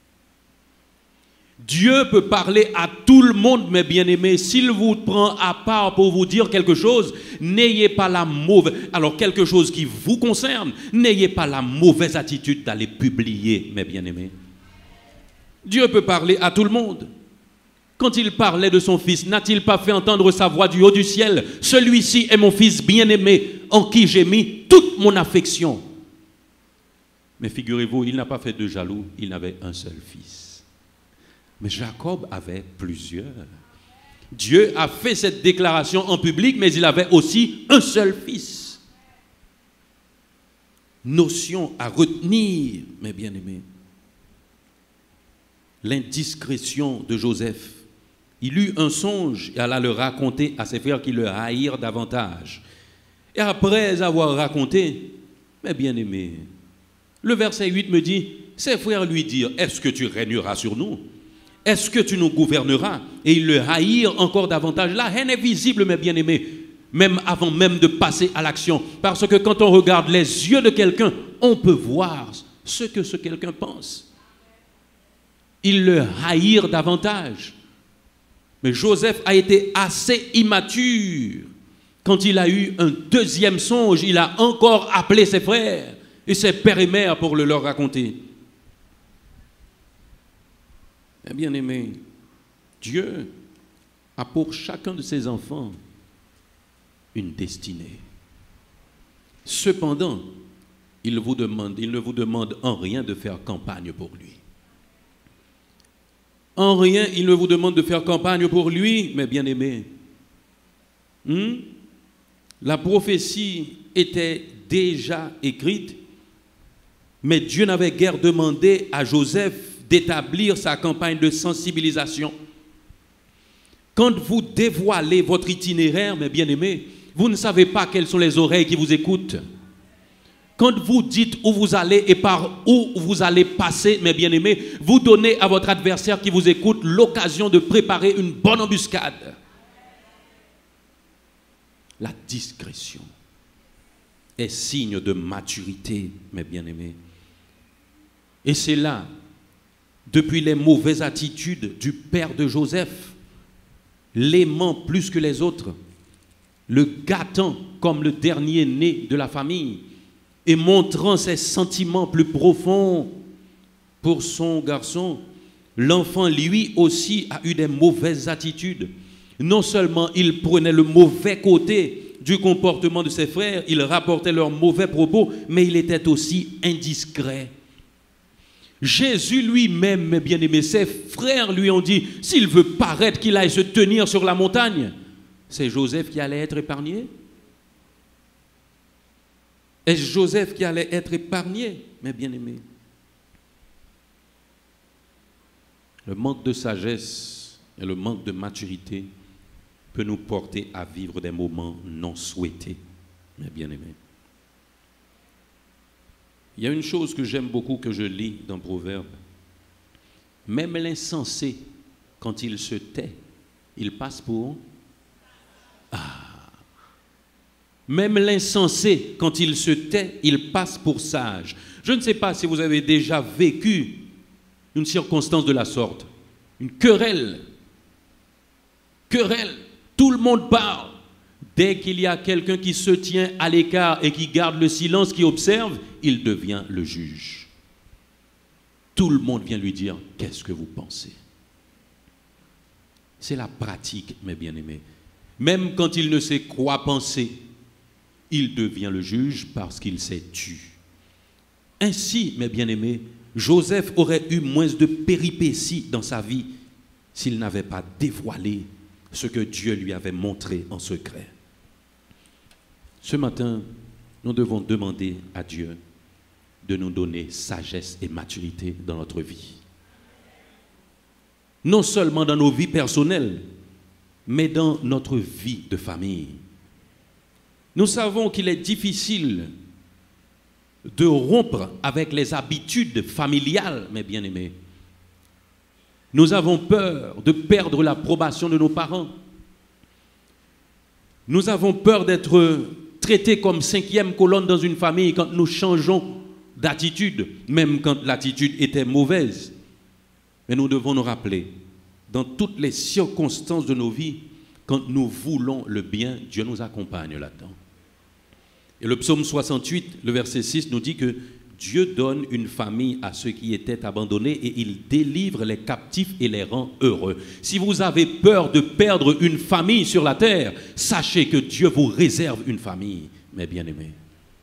S7: Dieu peut parler à tout le monde, mes bien-aimés. S'il vous prend à part pour vous dire quelque chose, n'ayez pas la mauvaise... Alors, quelque chose qui vous concerne, n'ayez pas la mauvaise attitude d'aller publier, mes bien-aimés. Dieu peut parler à tout le monde. Quand il parlait de son fils, n'a-t-il pas fait entendre sa voix du haut du ciel? Celui-ci est mon fils bien-aimé, en qui j'ai mis toute mon affection. Mais figurez-vous, il n'a pas fait de jaloux, il n'avait un seul fils. Mais Jacob avait plusieurs. Dieu a fait cette déclaration en public, mais il avait aussi un seul fils. Notion à retenir, mes bien-aimés. L'indiscrétion de Joseph. Il eut un songe et alla le raconter à ses frères qui le haïrent davantage. Et après avoir raconté, mes bien-aimés, le verset huit me dit, ses frères lui dirent, est-ce que tu régneras sur nous? Est-ce que tu nous gouverneras? Et ils le haïrent encore davantage. La haine est visible, mes bien-aimés, même avant même de passer à l'action. Parce que quand on regarde les yeux de quelqu'un, on peut voir ce que ce quelqu'un pense. Ils le haïrent davantage. Mais Joseph a été assez immature. Quand il a eu un deuxième songe, il a encore appelé ses frères et ses pères et mères pour le leur raconter. Eh bien aimé, Dieu a pour chacun de ses enfants une destinée. Cependant, il vous demande, il ne vous demande en rien de faire campagne pour lui. En rien, il ne vous demande de faire campagne pour lui, mes bien-aimés. Hmm? La prophétie était déjà écrite, mais Dieu n'avait guère demandé à Joseph d'établir sa campagne de sensibilisation. Quand vous dévoilez votre itinéraire, mes bien-aimés, vous ne savez pas quelles sont les oreilles qui vous écoutent. Quand vous dites où vous allez et par où vous allez passer, mes bien-aimés, vous donnez à votre adversaire qui vous écoute l'occasion de préparer une bonne embuscade. La discrétion est signe de maturité, mes bien-aimés. Et c'est là, depuis les mauvaises attitudes du père de Joseph, l'aimant plus que les autres, le gâtant comme le dernier né de la famille et montrant ses sentiments plus profonds pour son garçon, l'enfant lui aussi a eu des mauvaises attitudes. Non seulement il prenait le mauvais côté du comportement de ses frères, il rapportait leurs mauvais propos, mais il était aussi indiscret. Jésus lui-même, mes bien-aimés, ses frères lui ont dit, s'il veut paraître qu'il aille se tenir sur la montagne, c'est Joseph qui allait être épargné. Est-ce Joseph qui allait être épargné, mes bien-aimés? Le manque de sagesse et le manque de maturité peut nous porter à vivre des moments non souhaités, mes bien-aimés. Il y a une chose que j'aime beaucoup que je lis dans Proverbe. Même l'insensé, quand il se tait, il passe pour... Ah. Même l'insensé, quand il se tait, il passe pour sage. Je ne sais pas si vous avez déjà vécu une circonstance de la sorte. Une querelle. Querelle. Tout le monde parle. Dès qu'il y a quelqu'un qui se tient à l'écart et qui garde le silence, qui observe, il devient le juge. Tout le monde vient lui dire, qu'est-ce que vous pensez? C'est la pratique, mes bien-aimés. Même quand il ne sait quoi penser, il devient le juge parce qu'il s'est tu. Ainsi, mes bien-aimés, Joseph aurait eu moins de péripéties dans sa vie s'il n'avait pas dévoilé ce que Dieu lui avait montré en secret. Ce matin, nous devons demander à Dieu de nous donner sagesse et maturité dans notre vie. Non seulement dans nos vies personnelles, mais dans notre vie de famille. Nous savons qu'il est difficile de rompre avec les habitudes familiales, mes bien-aimés. Nous avons peur de perdre l'approbation de nos parents. Nous avons peur d'être traités comme cinquième colonne dans une famille quand nous changeons d'attitude, même quand l'attitude était mauvaise. Mais nous devons nous rappeler, dans toutes les circonstances de nos vies, quand nous voulons le bien, Dieu nous accompagne là-dedans. Et le psaume soixante-huit, le verset six, nous dit que Dieu donne une famille à ceux qui étaient abandonnés et il délivre les captifs et les rend heureux. Si vous avez peur de perdre une famille sur la terre, sachez que Dieu vous réserve une famille, mes bien-aimés.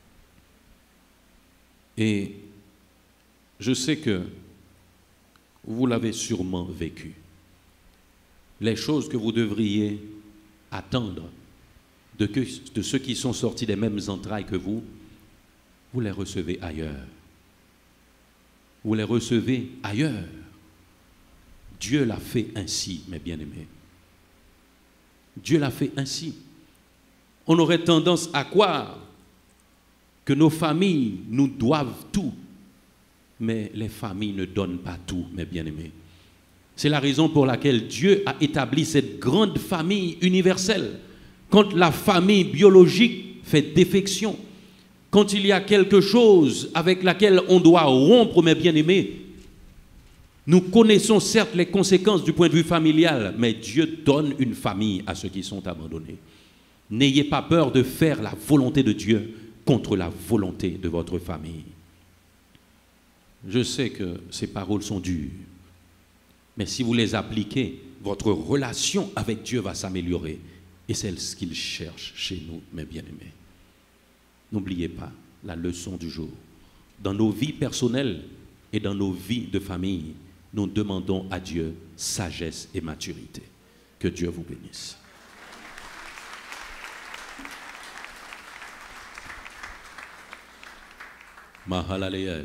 S7: Et je sais que vous l'avez sûrement vécu. Les choses que vous devriez attendre de, que, de ceux qui sont sortis des mêmes entrailles que vous, vous les recevez ailleurs. Vous les recevez ailleurs. Dieu l'a fait ainsi, mes bien-aimés. Dieu l'a fait ainsi. On aurait tendance à croire que nos familles nous doivent tout. Mais les familles ne donnent pas tout, mes bien-aimés. C'est la raison pour laquelle Dieu a établi cette grande famille universelle. Quand la famille biologique fait défection, quand il y a quelque chose avec laquelle on doit rompre, mes bien-aimés, nous connaissons certes les conséquences du point de vue familial, mais Dieu donne une famille à ceux qui sont abandonnés. N'ayez pas peur de faire la volonté de Dieu contre la volonté de votre famille. Je sais que ces paroles sont dures, mais si vous les appliquez, votre relation avec Dieu va s'améliorer. Et c'est ce qu'il cherche chez nous, mes bien-aimés. N'oubliez pas la leçon du jour. Dans nos vies personnelles et dans nos vies de famille, nous demandons à Dieu sagesse et maturité. Que Dieu vous bénisse. Mahalaleel.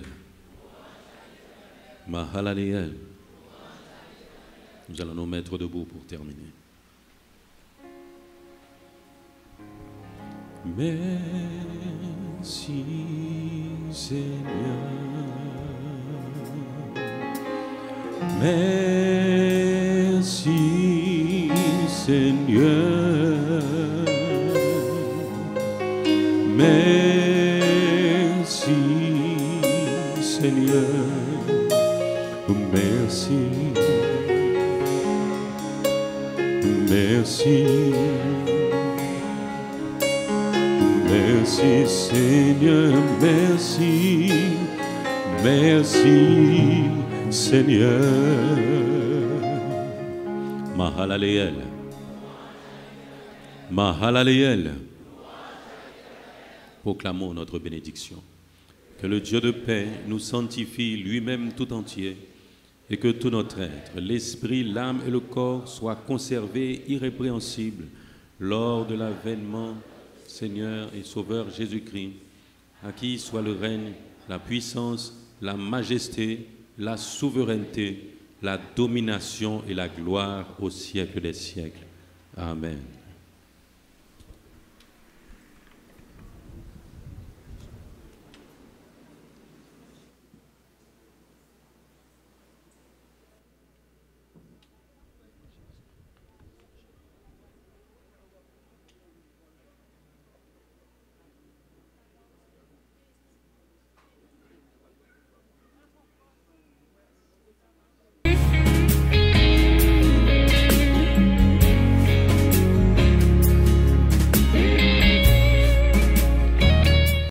S7: Mahalaleel. Nous allons nous mettre debout pour terminer. Merci Seigneur. Merci Seigneur. Merci Seigneur. Merci. Merci. Merci Seigneur, merci, merci Seigneur. Mahalaleel. Mahalaleel. Proclamons notre bénédiction. Que le Dieu de paix nous sanctifie lui-même tout entier et que tout notre être, l'esprit, l'âme et le corps soient conservés irrépréhensibles lors de l'avènement Seigneur et Sauveur Jésus-Christ, à qui soit le règne, la puissance, la majesté, la souveraineté, la domination et la gloire au siècle des siècles. Amen.